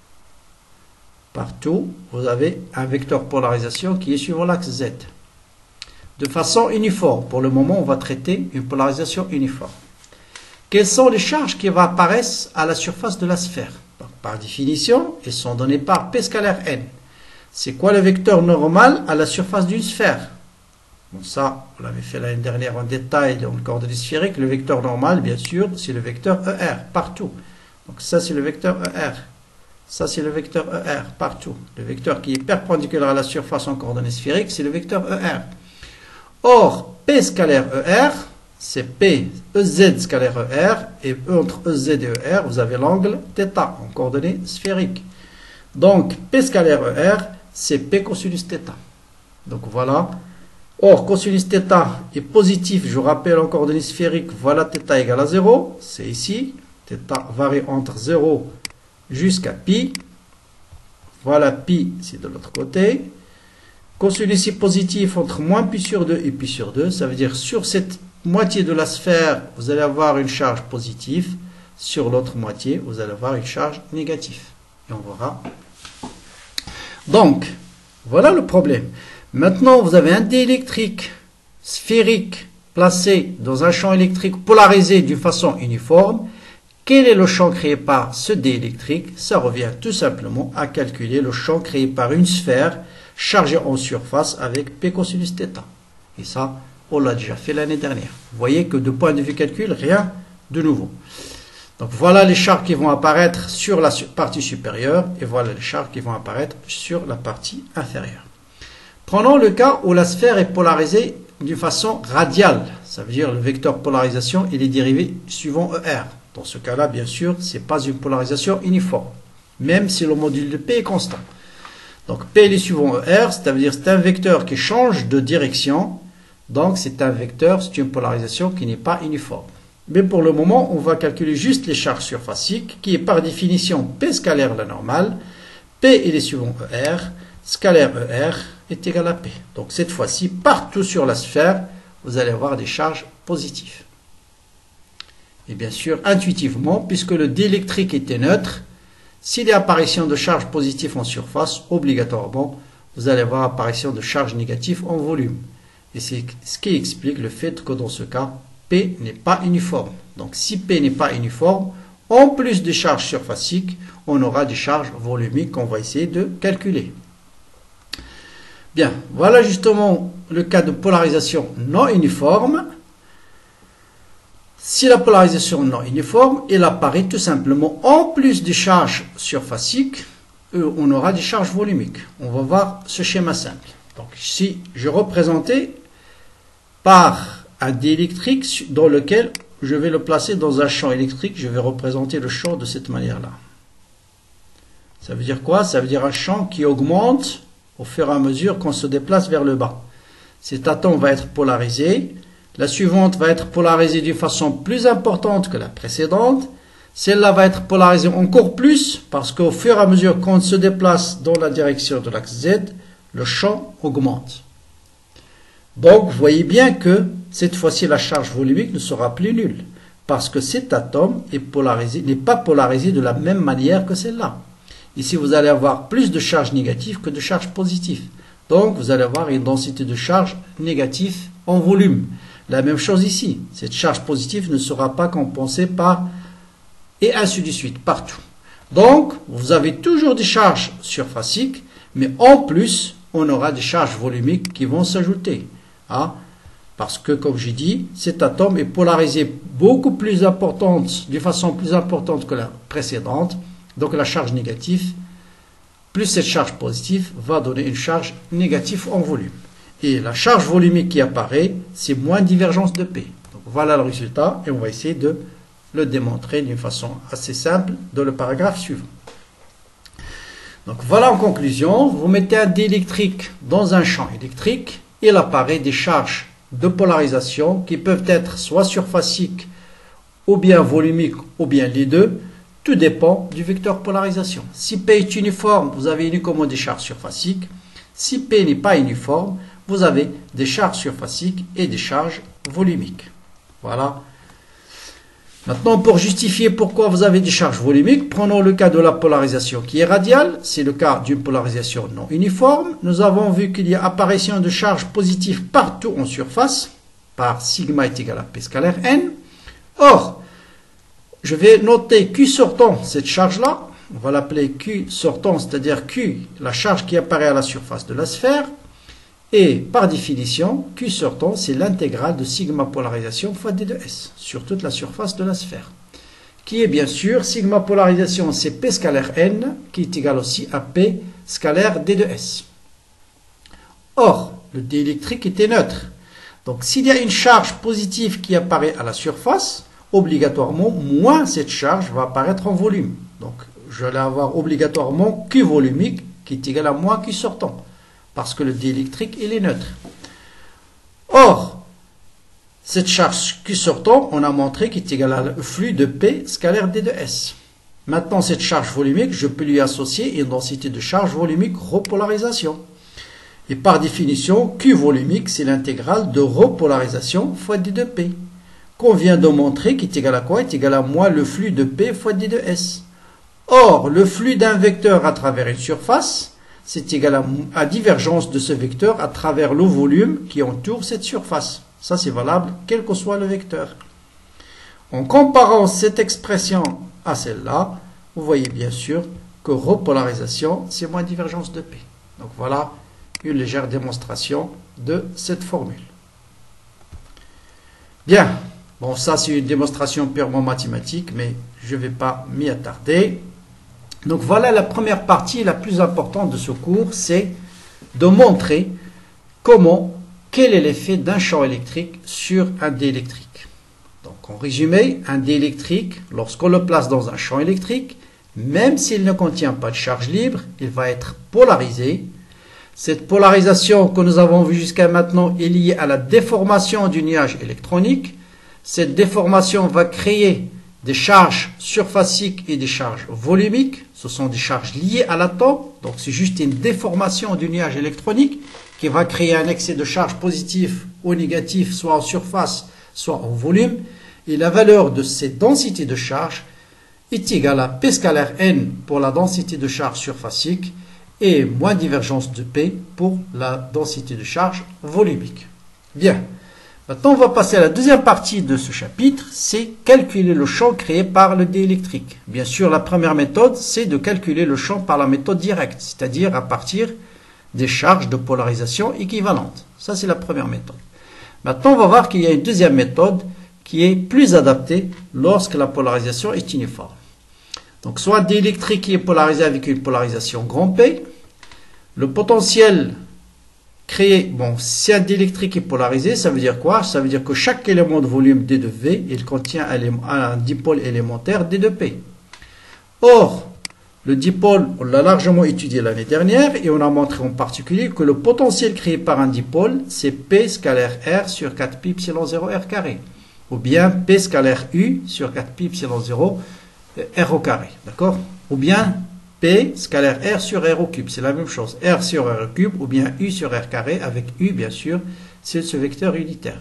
Partout, vous avez un vecteur polarisation qui est suivant l'axe Z. De façon uniforme. Pour le moment, on va traiter une polarisation uniforme. Quelles sont les charges qui vont apparaître à la surface de la sphère? Donc, par définition, elles sont données par P scalaire N. C'est quoi le vecteur normal à la surface d'une sphère? Bon, ça, on l'avait fait l'année dernière en détail dans le coordonnées sphérique. Le vecteur normal, bien sûr, c'est le vecteur ER, partout. Donc ça, c'est le vecteur ER. Ça, c'est le vecteur ER, partout. Le vecteur qui est perpendiculaire à la surface en coordonnées sphériques, c'est le vecteur ER. Or, P scalaire ER, c'est P, EZ scalaire ER, et entre EZ et ER, vous avez l'angle θ en coordonnées sphériques. Donc, P scalaire ER, c'est P cosinus θ. Donc voilà. Or, cosinus θ est positif, je vous rappelle en coordonnées sphériques, voilà θ égale à 0, c'est ici. θ varie entre 0 jusqu'à pi. Voilà pi, c'est de l'autre côté. Cosinus est positif entre moins pi sur 2 et pi sur 2. Ça veut dire sur cette moitié de la sphère, vous allez avoir une charge positive. Sur l'autre moitié, vous allez avoir une charge négative. Et on verra. Donc, voilà le problème. Maintenant, vous avez un dé électrique sphérique placé dans un champ électrique polarisé d'une façon uniforme. Quel est le champ créé par ce dé électrique? Ça revient tout simplement à calculer le champ créé par une sphère chargée en surface avec P cosinus θ. Et ça, on l'a déjà fait l'année dernière. Vous voyez que de point de vue calcul, rien de nouveau. Donc voilà les charges qui vont apparaître sur la partie supérieure et voilà les charges qui vont apparaître sur la partie inférieure. Prenons le cas où la sphère est polarisée d'une façon radiale. Ça veut dire le vecteur polarisation il est dérivé suivant ER. Dans ce cas-là, bien sûr, ce n'est pas une polarisation uniforme, même si le module de P est constant. Donc P est suivant ER, c'est-à-dire c'est un vecteur qui change de direction. Donc c'est un vecteur, c'est une polarisation qui n'est pas uniforme. Mais pour le moment, on va calculer juste les charges surfaciques, qui est par définition P scalaire la normale. P est suivant ER, scalaire ER est égal à P. Donc cette fois-ci, partout sur la sphère, vous allez avoir des charges positives. Et bien sûr, intuitivement, puisque le dé électrique était neutre, s'il y a apparition de charges positives en surface, obligatoirement, vous allez avoir apparition de charges négatives en volume. Et c'est ce qui explique le fait que dans ce cas, P n'est pas uniforme. Donc si P n'est pas uniforme, en plus des charges surfaciques, on aura des charges volumiques qu'on va essayer de calculer. Bien, voilà justement le cas de polarisation non uniforme. Si la polarisation non uniforme, elle apparaît tout simplement en plus des charges surfaciques, on aura des charges volumiques. On va voir ce schéma simple. Donc ici, je représentais par un dé électrique dans lequel je vais le placer dans un champ électrique. Je vais représenter le champ de cette manière-là. Ça veut dire quoi? Ça veut dire un champ qui augmente au fur et à mesure qu'on se déplace vers le bas. Cet atome va être polarisé. La suivante va être polarisée d'une façon plus importante que la précédente. Celle-là va être polarisée encore plus parce qu'au fur et à mesure qu'on se déplace dans la direction de l'axe Z, le champ augmente. Donc, vous voyez bien que cette fois-ci, la charge volumique ne sera plus nulle parce que cet atome n'est pas polarisé de la même manière que celle-là. Ici, vous allez avoir plus de charges négatives que de charges positives. Donc, vous allez avoir une densité de charge négative en volume. La même chose ici. Cette charge positive ne sera pas compensée par... et ainsi de suite, partout. Donc, vous avez toujours des charges surfaciques, mais en plus, on aura des charges volumiques qui vont s'ajouter. Hein? Parce que, comme j'ai dit, cet atome est polarisé beaucoup plus importante, de façon plus importante que la précédente. Donc, la charge négative, plus cette charge positive, va donner une charge négative en volume. Et la charge volumique qui apparaît, c'est moins divergence de P. Donc voilà le résultat et on va essayer de le démontrer d'une façon assez simple dans le paragraphe suivant. Donc voilà en conclusion, vous mettez un diélectrique dans un champ électrique, il apparaît des charges de polarisation qui peuvent être soit surfaciques ou bien volumiques ou bien les deux, tout dépend du vecteur polarisation. Si P est uniforme, vous avez uniquement des charges surfaciques. Si P n'est pas uniforme, vous avez des charges surfaciques et des charges volumiques. Voilà. Maintenant, pour justifier pourquoi vous avez des charges volumiques, prenons le cas de la polarisation qui est radiale. C'est le cas d'une polarisation non uniforme. Nous avons vu qu'il y a apparition de charges positives partout en surface, par sigma est égal à P scalaire N. Or, je vais noter Q sortant, cette charge-là. On va l'appeler Q sortant, c'est-à-dire Q, la charge qui apparaît à la surface de la sphère. Et par définition, Q sortant, c'est l'intégrale de sigma polarisation fois d de S sur toute la surface de la sphère. Qui est bien sûr, sigma polarisation, c'est P scalaire N, qui est égal aussi à P scalaire d de S. Or, le diélectrique était neutre. Donc, s'il y a une charge positive qui apparaît à la surface, obligatoirement, moins cette charge va apparaître en volume. Donc, je vais avoir obligatoirement Q volumique qui est égal à moins Q sortant. Parce que le diélectrique, il est neutre. Or, cette charge Q sortant, on a montré qu'il est égal au flux de P scalaire d de S. Maintenant, cette charge volumique, je peux lui associer une densité de charge volumique repolarisation. Et par définition, Q volumique, c'est l'intégrale de repolarisation fois d de P. Qu'on vient de montrer qui est égal à quoi? Est égal à moins le flux de P fois d de S. Or, le flux d'un vecteur à travers une surface, c'est égal à divergence de ce vecteur à travers le volume qui entoure cette surface. Ça, c'est valable quel que soit le vecteur. En comparant cette expression à celle-là, vous voyez bien sûr que repolarisation, c'est moins divergence de P. Donc voilà une légère démonstration de cette formule. Bien, bon, ça c'est une démonstration purement mathématique, mais je ne vais pas m'y attarder. Donc voilà la première partie la plus importante de ce cours, c'est de montrer quel est l'effet d'un champ électrique sur un diélectrique. Donc en résumé, un diélectrique, lorsqu'on le place dans un champ électrique, même s'il ne contient pas de charge libre, il va être polarisé. Cette polarisation que nous avons vue jusqu'à maintenant est liée à la déformation du nuage électronique. Cette déformation va créer des charges surfaciques et des charges volumiques. Ce sont des charges liées à l'atome. Donc c'est juste une déformation du nuage électronique qui va créer un excès de charge positive ou négative, soit en surface, soit en volume. Et la valeur de cette densité de charge est égale à P scalaire N pour la densité de charge surfacique et moins divergence de P pour la densité de charge volumique. Bien. Maintenant, on va passer à la deuxième partie de ce chapitre, c'est calculer le champ créé par le diélectrique. Bien sûr, la première méthode, c'est de calculer le champ par la méthode directe, c'est-à-dire à partir des charges de polarisation équivalentes. Ça, c'est la première méthode. Maintenant, on va voir qu'il y a une deuxième méthode qui est plus adaptée lorsque la polarisation est uniforme. Donc, soit un diélectrique qui est polarisé avec une polarisation grand P, le potentiel créé, bon, si un diélectrique est polarisé, ça veut dire quoi? Ça veut dire que chaque élément de volume D de V, il contient un dipôle élémentaire D de P. Or, le dipôle, on l'a largement étudié l'année dernière et on a montré en particulier que le potentiel créé par un dipôle, c'est P scalaire R sur 4 pi epsilon 0 R carré. Ou bien P scalaire U sur 4 pi epsilon 0 R au carré. D'accord? Ou bien P scalaire R sur R au cube, c'est la même chose. R sur R au cube ou bien U sur R carré, avec U bien sûr, c'est ce vecteur unitaire.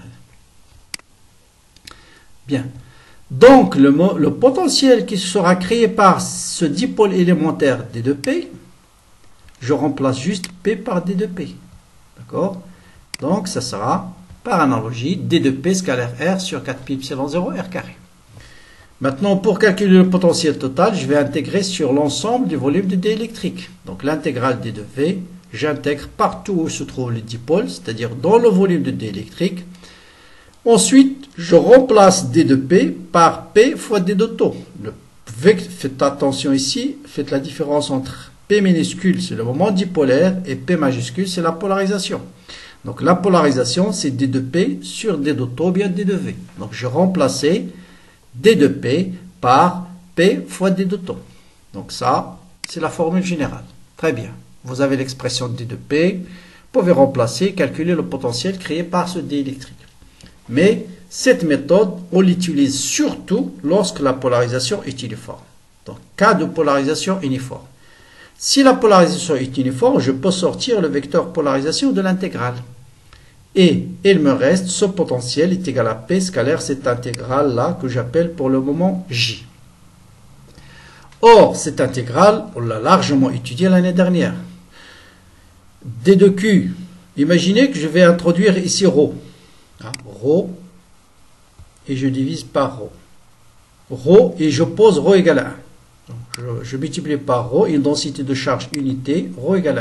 Bien. Donc le potentiel qui sera créé par ce dipôle élémentaire D de P, je remplace juste P par D de P. D'accord? Donc ça sera, par analogie, D de P scalaire R sur 4 pi epsilon 0 R carré. Maintenant, pour calculer le potentiel total, je vais intégrer sur l'ensemble du volume du diélectrique. Donc l'intégrale D de V, j'intègre partout où se trouve le dipôle, c'est-à-dire dans le volume du diélectrique. Ensuite, je remplace D de P par P fois D de taux. Faites attention ici, faites la différence entre P minuscule, c'est le moment dipolaire, et P majuscule, c'est la polarisation. Donc la polarisation, c'est D de P sur D de taux, bien D de V. Donc je remplace D de P par P fois D de taux. Donc ça, c'est la formule générale. Très bien. Vous avez l'expression D de P. Vous pouvez remplacer, calculer le potentiel créé par ce D électrique. Mais cette méthode, on l'utilise surtout lorsque la polarisation est uniforme. Donc, cas de polarisation uniforme. Si la polarisation est uniforme, je peux sortir le vecteur polarisation de l'intégrale. Et il me reste ce potentiel est égal à P scalaire, cette intégrale-là que j'appelle pour le moment J. Or, cette intégrale, on l'a largement étudiée l'année dernière. D de Q, imaginez que je vais introduire ici ρ. Ρ, et je divise par ρ. Ρ, et je pose ρ égale à 1. Donc, je multiplie par ρ, une densité de charge unité, ρ égale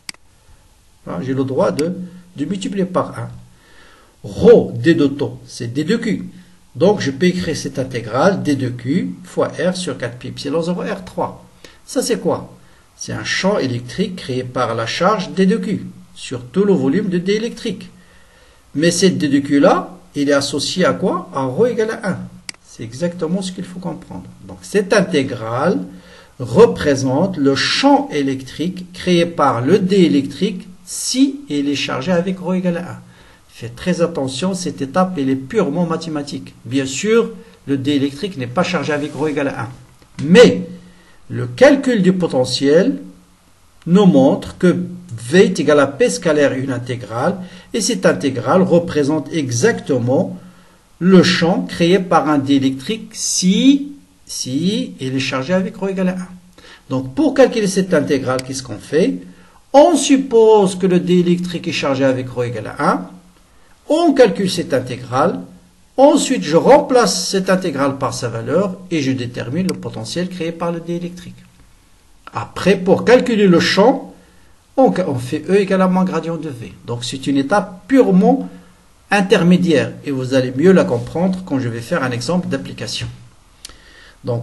à 1. J'ai le droit de multiplier par 1. Ρ, D de taux, c'est D de Q. Donc, je peux écrire cette intégrale D de Q fois R sur 4 pi epsilon 0 R3. Ça, c'est quoi? C'est un champ électrique créé par la charge D de Q sur tout le volume de D électrique. Mais cette D de Q là, il est associé à quoi? À ρ égale à 1. C'est exactement ce qu'il faut comprendre. Donc cette intégrale représente le champ électrique créé par le D électrique si il est chargé avec ρ égale à 1. Faites très attention, cette étape elle est purement mathématique. Bien sûr, le D électrique n'est pas chargé avec ρ égale à 1. Mais le calcul du potentiel nous montre que V est égal à P scalaire une intégrale, et cette intégrale représente exactement le champ créé par un D électrique si il est chargé avec ρ égale à 1. Donc pour calculer cette intégrale, qu'est-ce qu'on fait? On suppose que le D électrique est chargé avec ρ égale à 1, on calcule cette intégrale, ensuite je remplace cette intégrale par sa valeur et je détermine le potentiel créé par le D électrique. Après, pour calculer le champ, on fait E égale à moins gradient de V. Donc c'est une étape purement intermédiaire et vous allez mieux la comprendre quand je vais faire un exemple d'application. Donc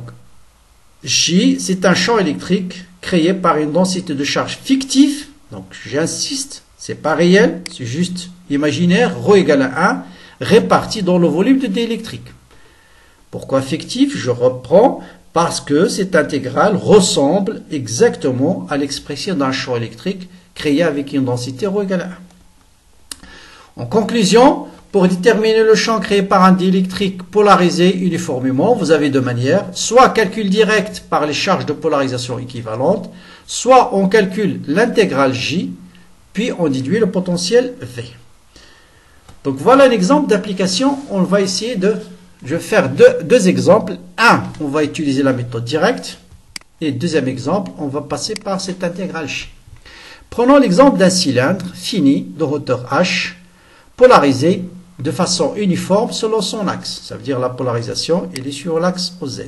J, c'est un champ électrique créé par une densité de charge fictive. Donc j'insiste, c'est pas réel, c'est juste imaginaire, ρ égale à 1, réparti dans le volume de D électrique. Pourquoi fictif? Je reprends parce que cette intégrale ressemble exactement à l'expression d'un champ électrique créé avec une densité ρ égale à 1. En conclusion, pour déterminer le champ créé par un D électrique polarisé uniformément, vous avez deux manières, soit calcul direct par les charges de polarisation équivalentes, soit on calcule l'intégrale J, puis on déduit le potentiel V. Donc voilà un exemple d'application, on va essayer de... Je vais faire deux exemples. Un, on va utiliser la méthode directe. Et deuxième exemple, on va passer par cette intégrale J. Prenons l'exemple d'un cylindre fini de hauteur H, polarisé de façon uniforme selon son axe. Ça veut dire la polarisation, elle est sur l'axe OZ.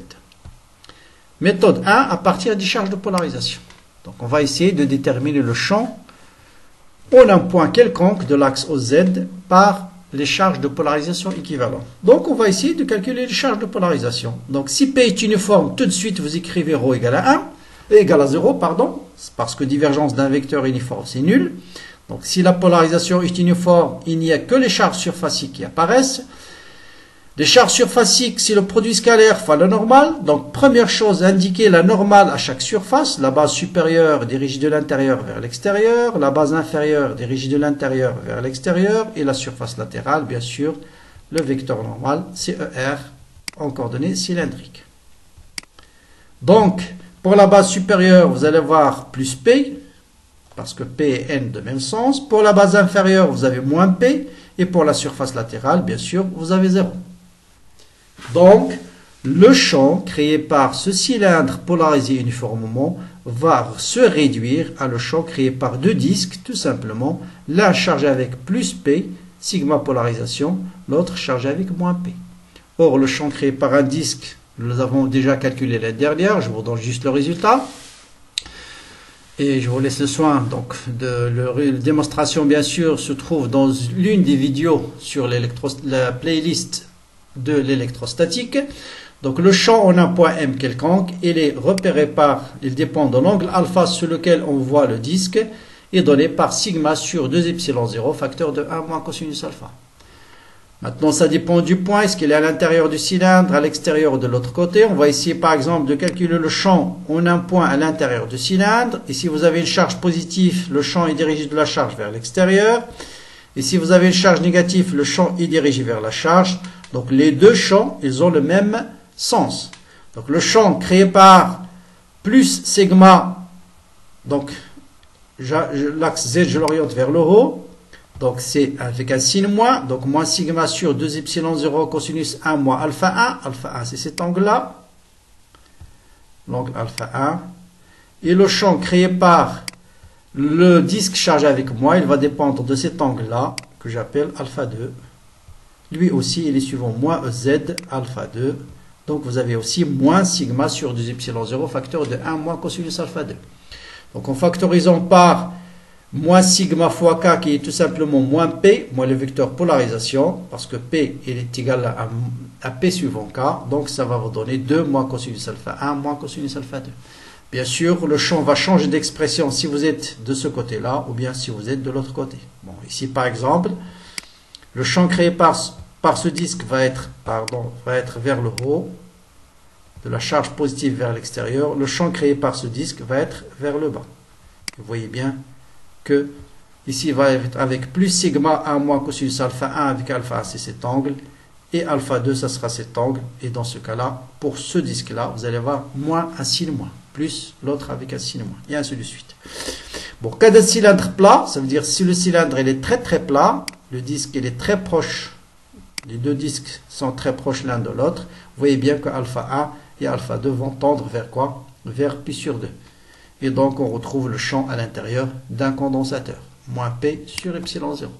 Méthode 1, à partir des charges de polarisation. Donc on va essayer de déterminer le champ en un point quelconque de l'axe OZ par les charges de polarisation équivalentes. Donc on va essayer de calculer les charges de polarisation. Donc si P est uniforme, tout de suite vous écrivez ρ égale à 1, égale à 0, pardon, parce que divergence d'un vecteur uniforme c'est nul. Donc si la polarisation est uniforme, il n'y a que les charges surfaciques qui apparaissent. Les charges surfaciques, c'est le produit scalaire fois la normale. Donc première chose, indiquer la normale à chaque surface. La base supérieure dirige de l'intérieur vers l'extérieur, la base inférieure dirige de l'intérieur vers l'extérieur, et la surface latérale, bien sûr, le vecteur normal, CER, en coordonnées cylindriques. Donc, pour la base supérieure, vous allez voir plus P, parce que P et N de même sens. Pour la base inférieure, vous avez moins P, et pour la surface latérale, bien sûr, vous avez 0. Donc, le champ créé par ce cylindre polarisé uniformément va se réduire à le champ créé par deux disques, tout simplement, l'un chargé avec plus P, sigma polarisation, l'autre chargé avec moins P. Or, le champ créé par un disque, nous avons déjà calculé l'année dernière, je vous donne juste le résultat. Et je vous laisse le soin, donc, de la démonstration, bien sûr, se trouve dans l'une des vidéos sur la playlist de l'électrostatique. Donc le champ en un point M quelconque, il est repéré il dépend de l'angle alpha sur lequel on voit le disque, et donné par sigma sur 2 epsilon 0, facteur de 1 moins cosinus alpha. Maintenant, ça dépend du point. Est-ce qu'il est à l'intérieur du cylindre, à l'extérieur ou de l'autre côté? On va essayer par exemple de calculer le champ. On a un point à l'intérieur du cylindre. Et si vous avez une charge positive, le champ est dirigé de la charge vers l'extérieur. Et si vous avez une charge négative, le champ est dirigé vers la charge. Donc les deux champs, ils ont le même sens. Donc le champ créé par plus sigma, donc l'axe Z, je l'oriente vers le haut. Donc c'est avec un signe moins, donc moins sigma sur 2 epsilon 0 cosinus 1 moins alpha 1. Alpha 1 c'est cet angle-là, l'angle alpha 1. Et le champ créé par le disque chargé avec moi, il va dépendre de cet angle-là, que j'appelle alpha 2. Lui aussi, il est suivant moins Z alpha 2. Donc vous avez aussi moins sigma sur 2 epsilon 0, facteur de 1 moins cosinus alpha 2. Donc en factorisant par moins sigma fois k qui est tout simplement moins p, moins le vecteur polarisation, parce que p il est égal à p suivant k, donc ça va vous donner 2 moins cosinus alpha 1 moins cosinus alpha 2. Bien sûr, le champ va changer d'expression si vous êtes de ce côté-là, ou bien si vous êtes de l'autre côté. Bon, ici par exemple, le champ créé par ce disque va être vers le haut, de la charge positive vers l'extérieur. Le champ créé par ce disque va être vers le bas. Vous voyez bien que ici va être avec plus sigma 1 moins cosinus alpha 1 avec alpha 1 c'est cet angle et alpha 2 ça sera cet angle, et dans ce cas là pour ce disque là vous allez voir moins un signe moins plus l'autre avec un signe moins, et ainsi de suite. Bon, cas d'un cylindre plat, ça veut dire si le cylindre il est très très plat, le disque il est très proche, les deux disques sont très proches l'un de l'autre, vous voyez bien que alpha 1 et alpha 2 vont tendre vers quoi? Vers pi sur 2. Et donc, on retrouve le champ à l'intérieur d'un condensateur. Moins P sur epsilon 0.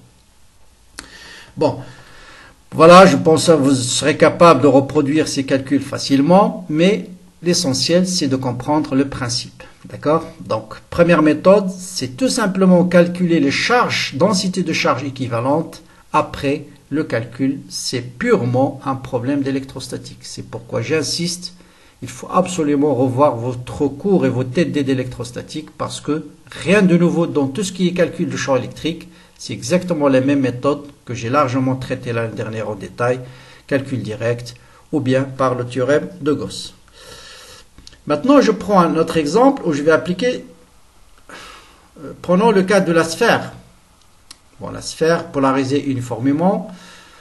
Bon, voilà, je pense que vous serez capable de reproduire ces calculs facilement, mais l'essentiel, c'est de comprendre le principe. D'accord? Donc, première méthode, c'est tout simplement calculer les charges, densité de charge équivalente. Après, le calcul, c'est purement un problème d'électrostatique. C'est pourquoi j'insiste. Il faut absolument revoir votre cours et vos têtes d'aide électrostatique, parce que rien de nouveau dans tout ce qui est calcul de champ électrique. C'est exactement la même méthode que j'ai largement traité l'année dernière en détail, calcul direct ou bien par le théorème de Gauss. Maintenant, je prends un autre exemple où je vais appliquer, prenons le cas de la sphère. Bon, la sphère polarisée uniformément,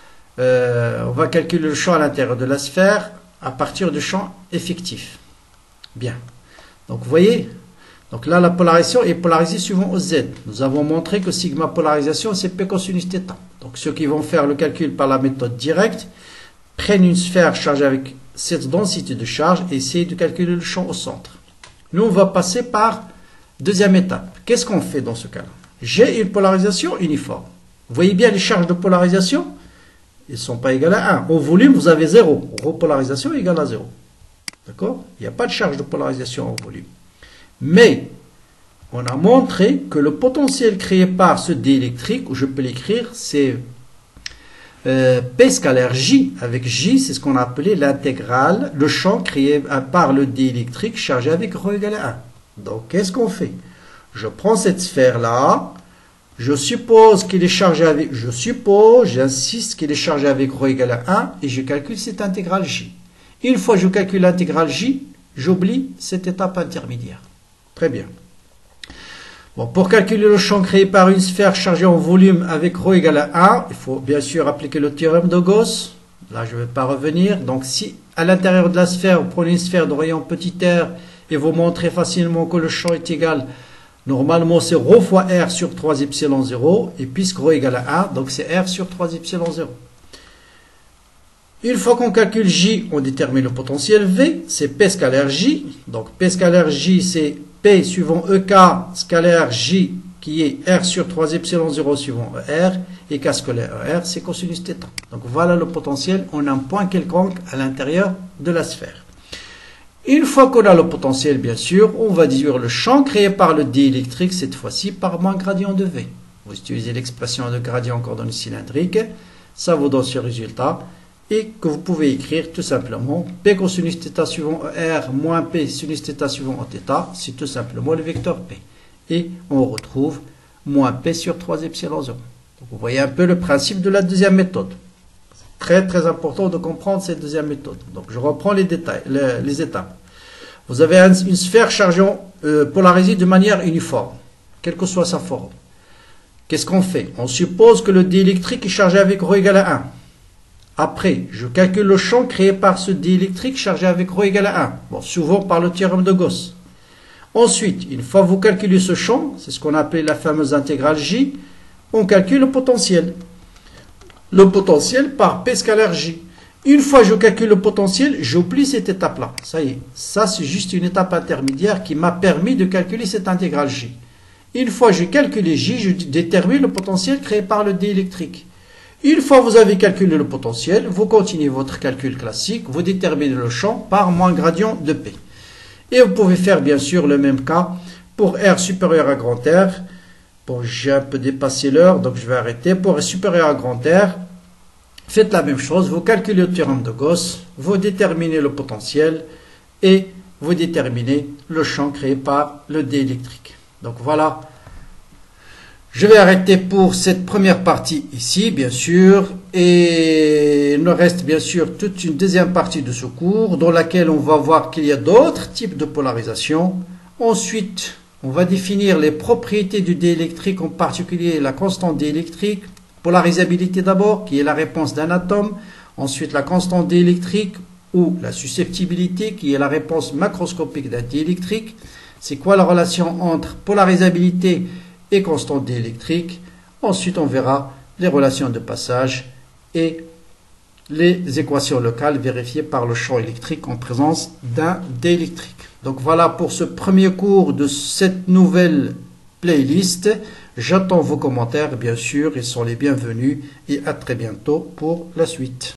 on va calculer le champ à l'intérieur de la sphère à partir du champ effectif. Bien. Donc, vous voyez, donc là, la polarisation est polarisée suivant Z. Nous avons montré que sigma polarisation, c'est P cosinus θ. Donc, ceux qui vont faire le calcul par la méthode directe, prennent une sphère chargée avec cette densité de charge et essayent de calculer le champ au centre. Nous, on va passer par deuxième étape. Qu'est-ce qu'on fait dans ce cas-là? J'ai une polarisation uniforme. Vous voyez bien les charges de polarisation? Ils ne sont pas égales à 1. Au volume, vous avez 0. Repolarisation égale à 0. D'accord? Il n'y a pas de charge de polarisation au volume. Mais, on a montré que le potentiel créé par ce diélectrique, ou je peux l'écrire, c'est P scalaire J. Avec J, c'est ce qu'on a appelé l'intégrale, le champ créé par le diélectrique chargé avec ρ égale à 1. Donc, qu'est-ce qu'on fait? Je prends cette sphère-là, je suppose qu'il est chargé avec, j'insiste qu'il est chargé avec ρ égale à 1 et je calcule cette intégrale J. Une fois que je calcule l'intégrale J, j'oublie cette étape intermédiaire. Très bien. Bon, pour calculer le champ créé par une sphère chargée en volume avec ρ égale à 1, il faut bien sûr appliquer le théorème de Gauss. Là, je ne vais pas revenir. Donc, si à l'intérieur de la sphère, vous prenez une sphère de rayon petit r et vous montrez facilement que le champ est égal, normalement, c'est ρ fois r sur 3 epsilon 0. Et puisque ρ égale à 1, donc c'est r sur 3 epsilon 0. Une fois qu'on calcule J, on détermine le potentiel V. C'est P scalaire J. Donc P scalaire J, c'est P suivant EK scalaire J, qui est R sur 3 epsilon 0 suivant ER. Et K scalaire ER, c'est cosinus θ. Donc voilà le potentiel en un point quelconque à l'intérieur de la sphère. Une fois qu'on a le potentiel, bien sûr, on va déduire le champ créé par le diélectrique, cette fois-ci par moins gradient de V. Vous utilisez l'expression de gradient coordonnée cylindrique, ça vous donne ce résultat, et que vous pouvez écrire tout simplement P cosinus θ suivant R moins P sinus θ suivant θ, c'est tout simplement le vecteur P. Et on retrouve moins P sur 3 epsilon 0. Donc vous voyez un peu le principe de la deuxième méthode. Très très important de comprendre cette deuxième méthode. Donc je reprends les détails, les étapes. Vous avez une sphère chargeant polarisée de manière uniforme, quelle que soit sa forme. Qu'est-ce qu'on fait? On suppose que le diélectrique est chargé avec ρ égale à 1. Après, je calcule le champ créé par ce diélectrique chargé avec ρ égale à 1. Bon, souvent par le théorème de Gauss. Ensuite, une fois que vous calculez ce champ, c'est ce qu'on appelle la fameuse intégrale J, on calcule le potentiel. Le potentiel par P scalaire J. Une fois que je calcule le potentiel, j'oublie cette étape-là. Ça y est, ça c'est juste une étape intermédiaire qui m'a permis de calculer cette intégrale J. Une fois que j'ai calculé J, je détermine le potentiel créé par le diélectrique. Une fois que vous avez calculé le potentiel, vous continuez votre calcul classique, vous déterminez le champ par moins gradient de P. Et vous pouvez faire bien sûr le même cas pour R supérieur à grand R. Bon, j'ai un peu dépassé l'heure, donc je vais arrêter. Pour R supérieur à grand R, faites la même chose, vous calculez le théorème de Gauss, vous déterminez le potentiel et vous déterminez le champ créé par le diélectrique. Donc voilà, je vais arrêter pour cette première partie ici, bien sûr, et il nous reste bien sûr toute une deuxième partie de ce cours dans laquelle on va voir qu'il y a d'autres types de polarisation. Ensuite, on va définir les propriétés du diélectrique, en particulier la constante diélectrique, polarisabilité d'abord, qui est la réponse d'un atome, ensuite la constante diélectrique ou la susceptibilité, qui est la réponse macroscopique d'un diélectrique. C'est quoi la relation entre polarisabilité et constante diélectrique? Ensuite, on verra les relations de passage et les équations locales vérifiées par le champ électrique en présence d'un diélectrique. Donc voilà pour ce premier cours de cette nouvelle playlist. J'attends vos commentaires, bien sûr, ils sont les bienvenus et à très bientôt pour la suite.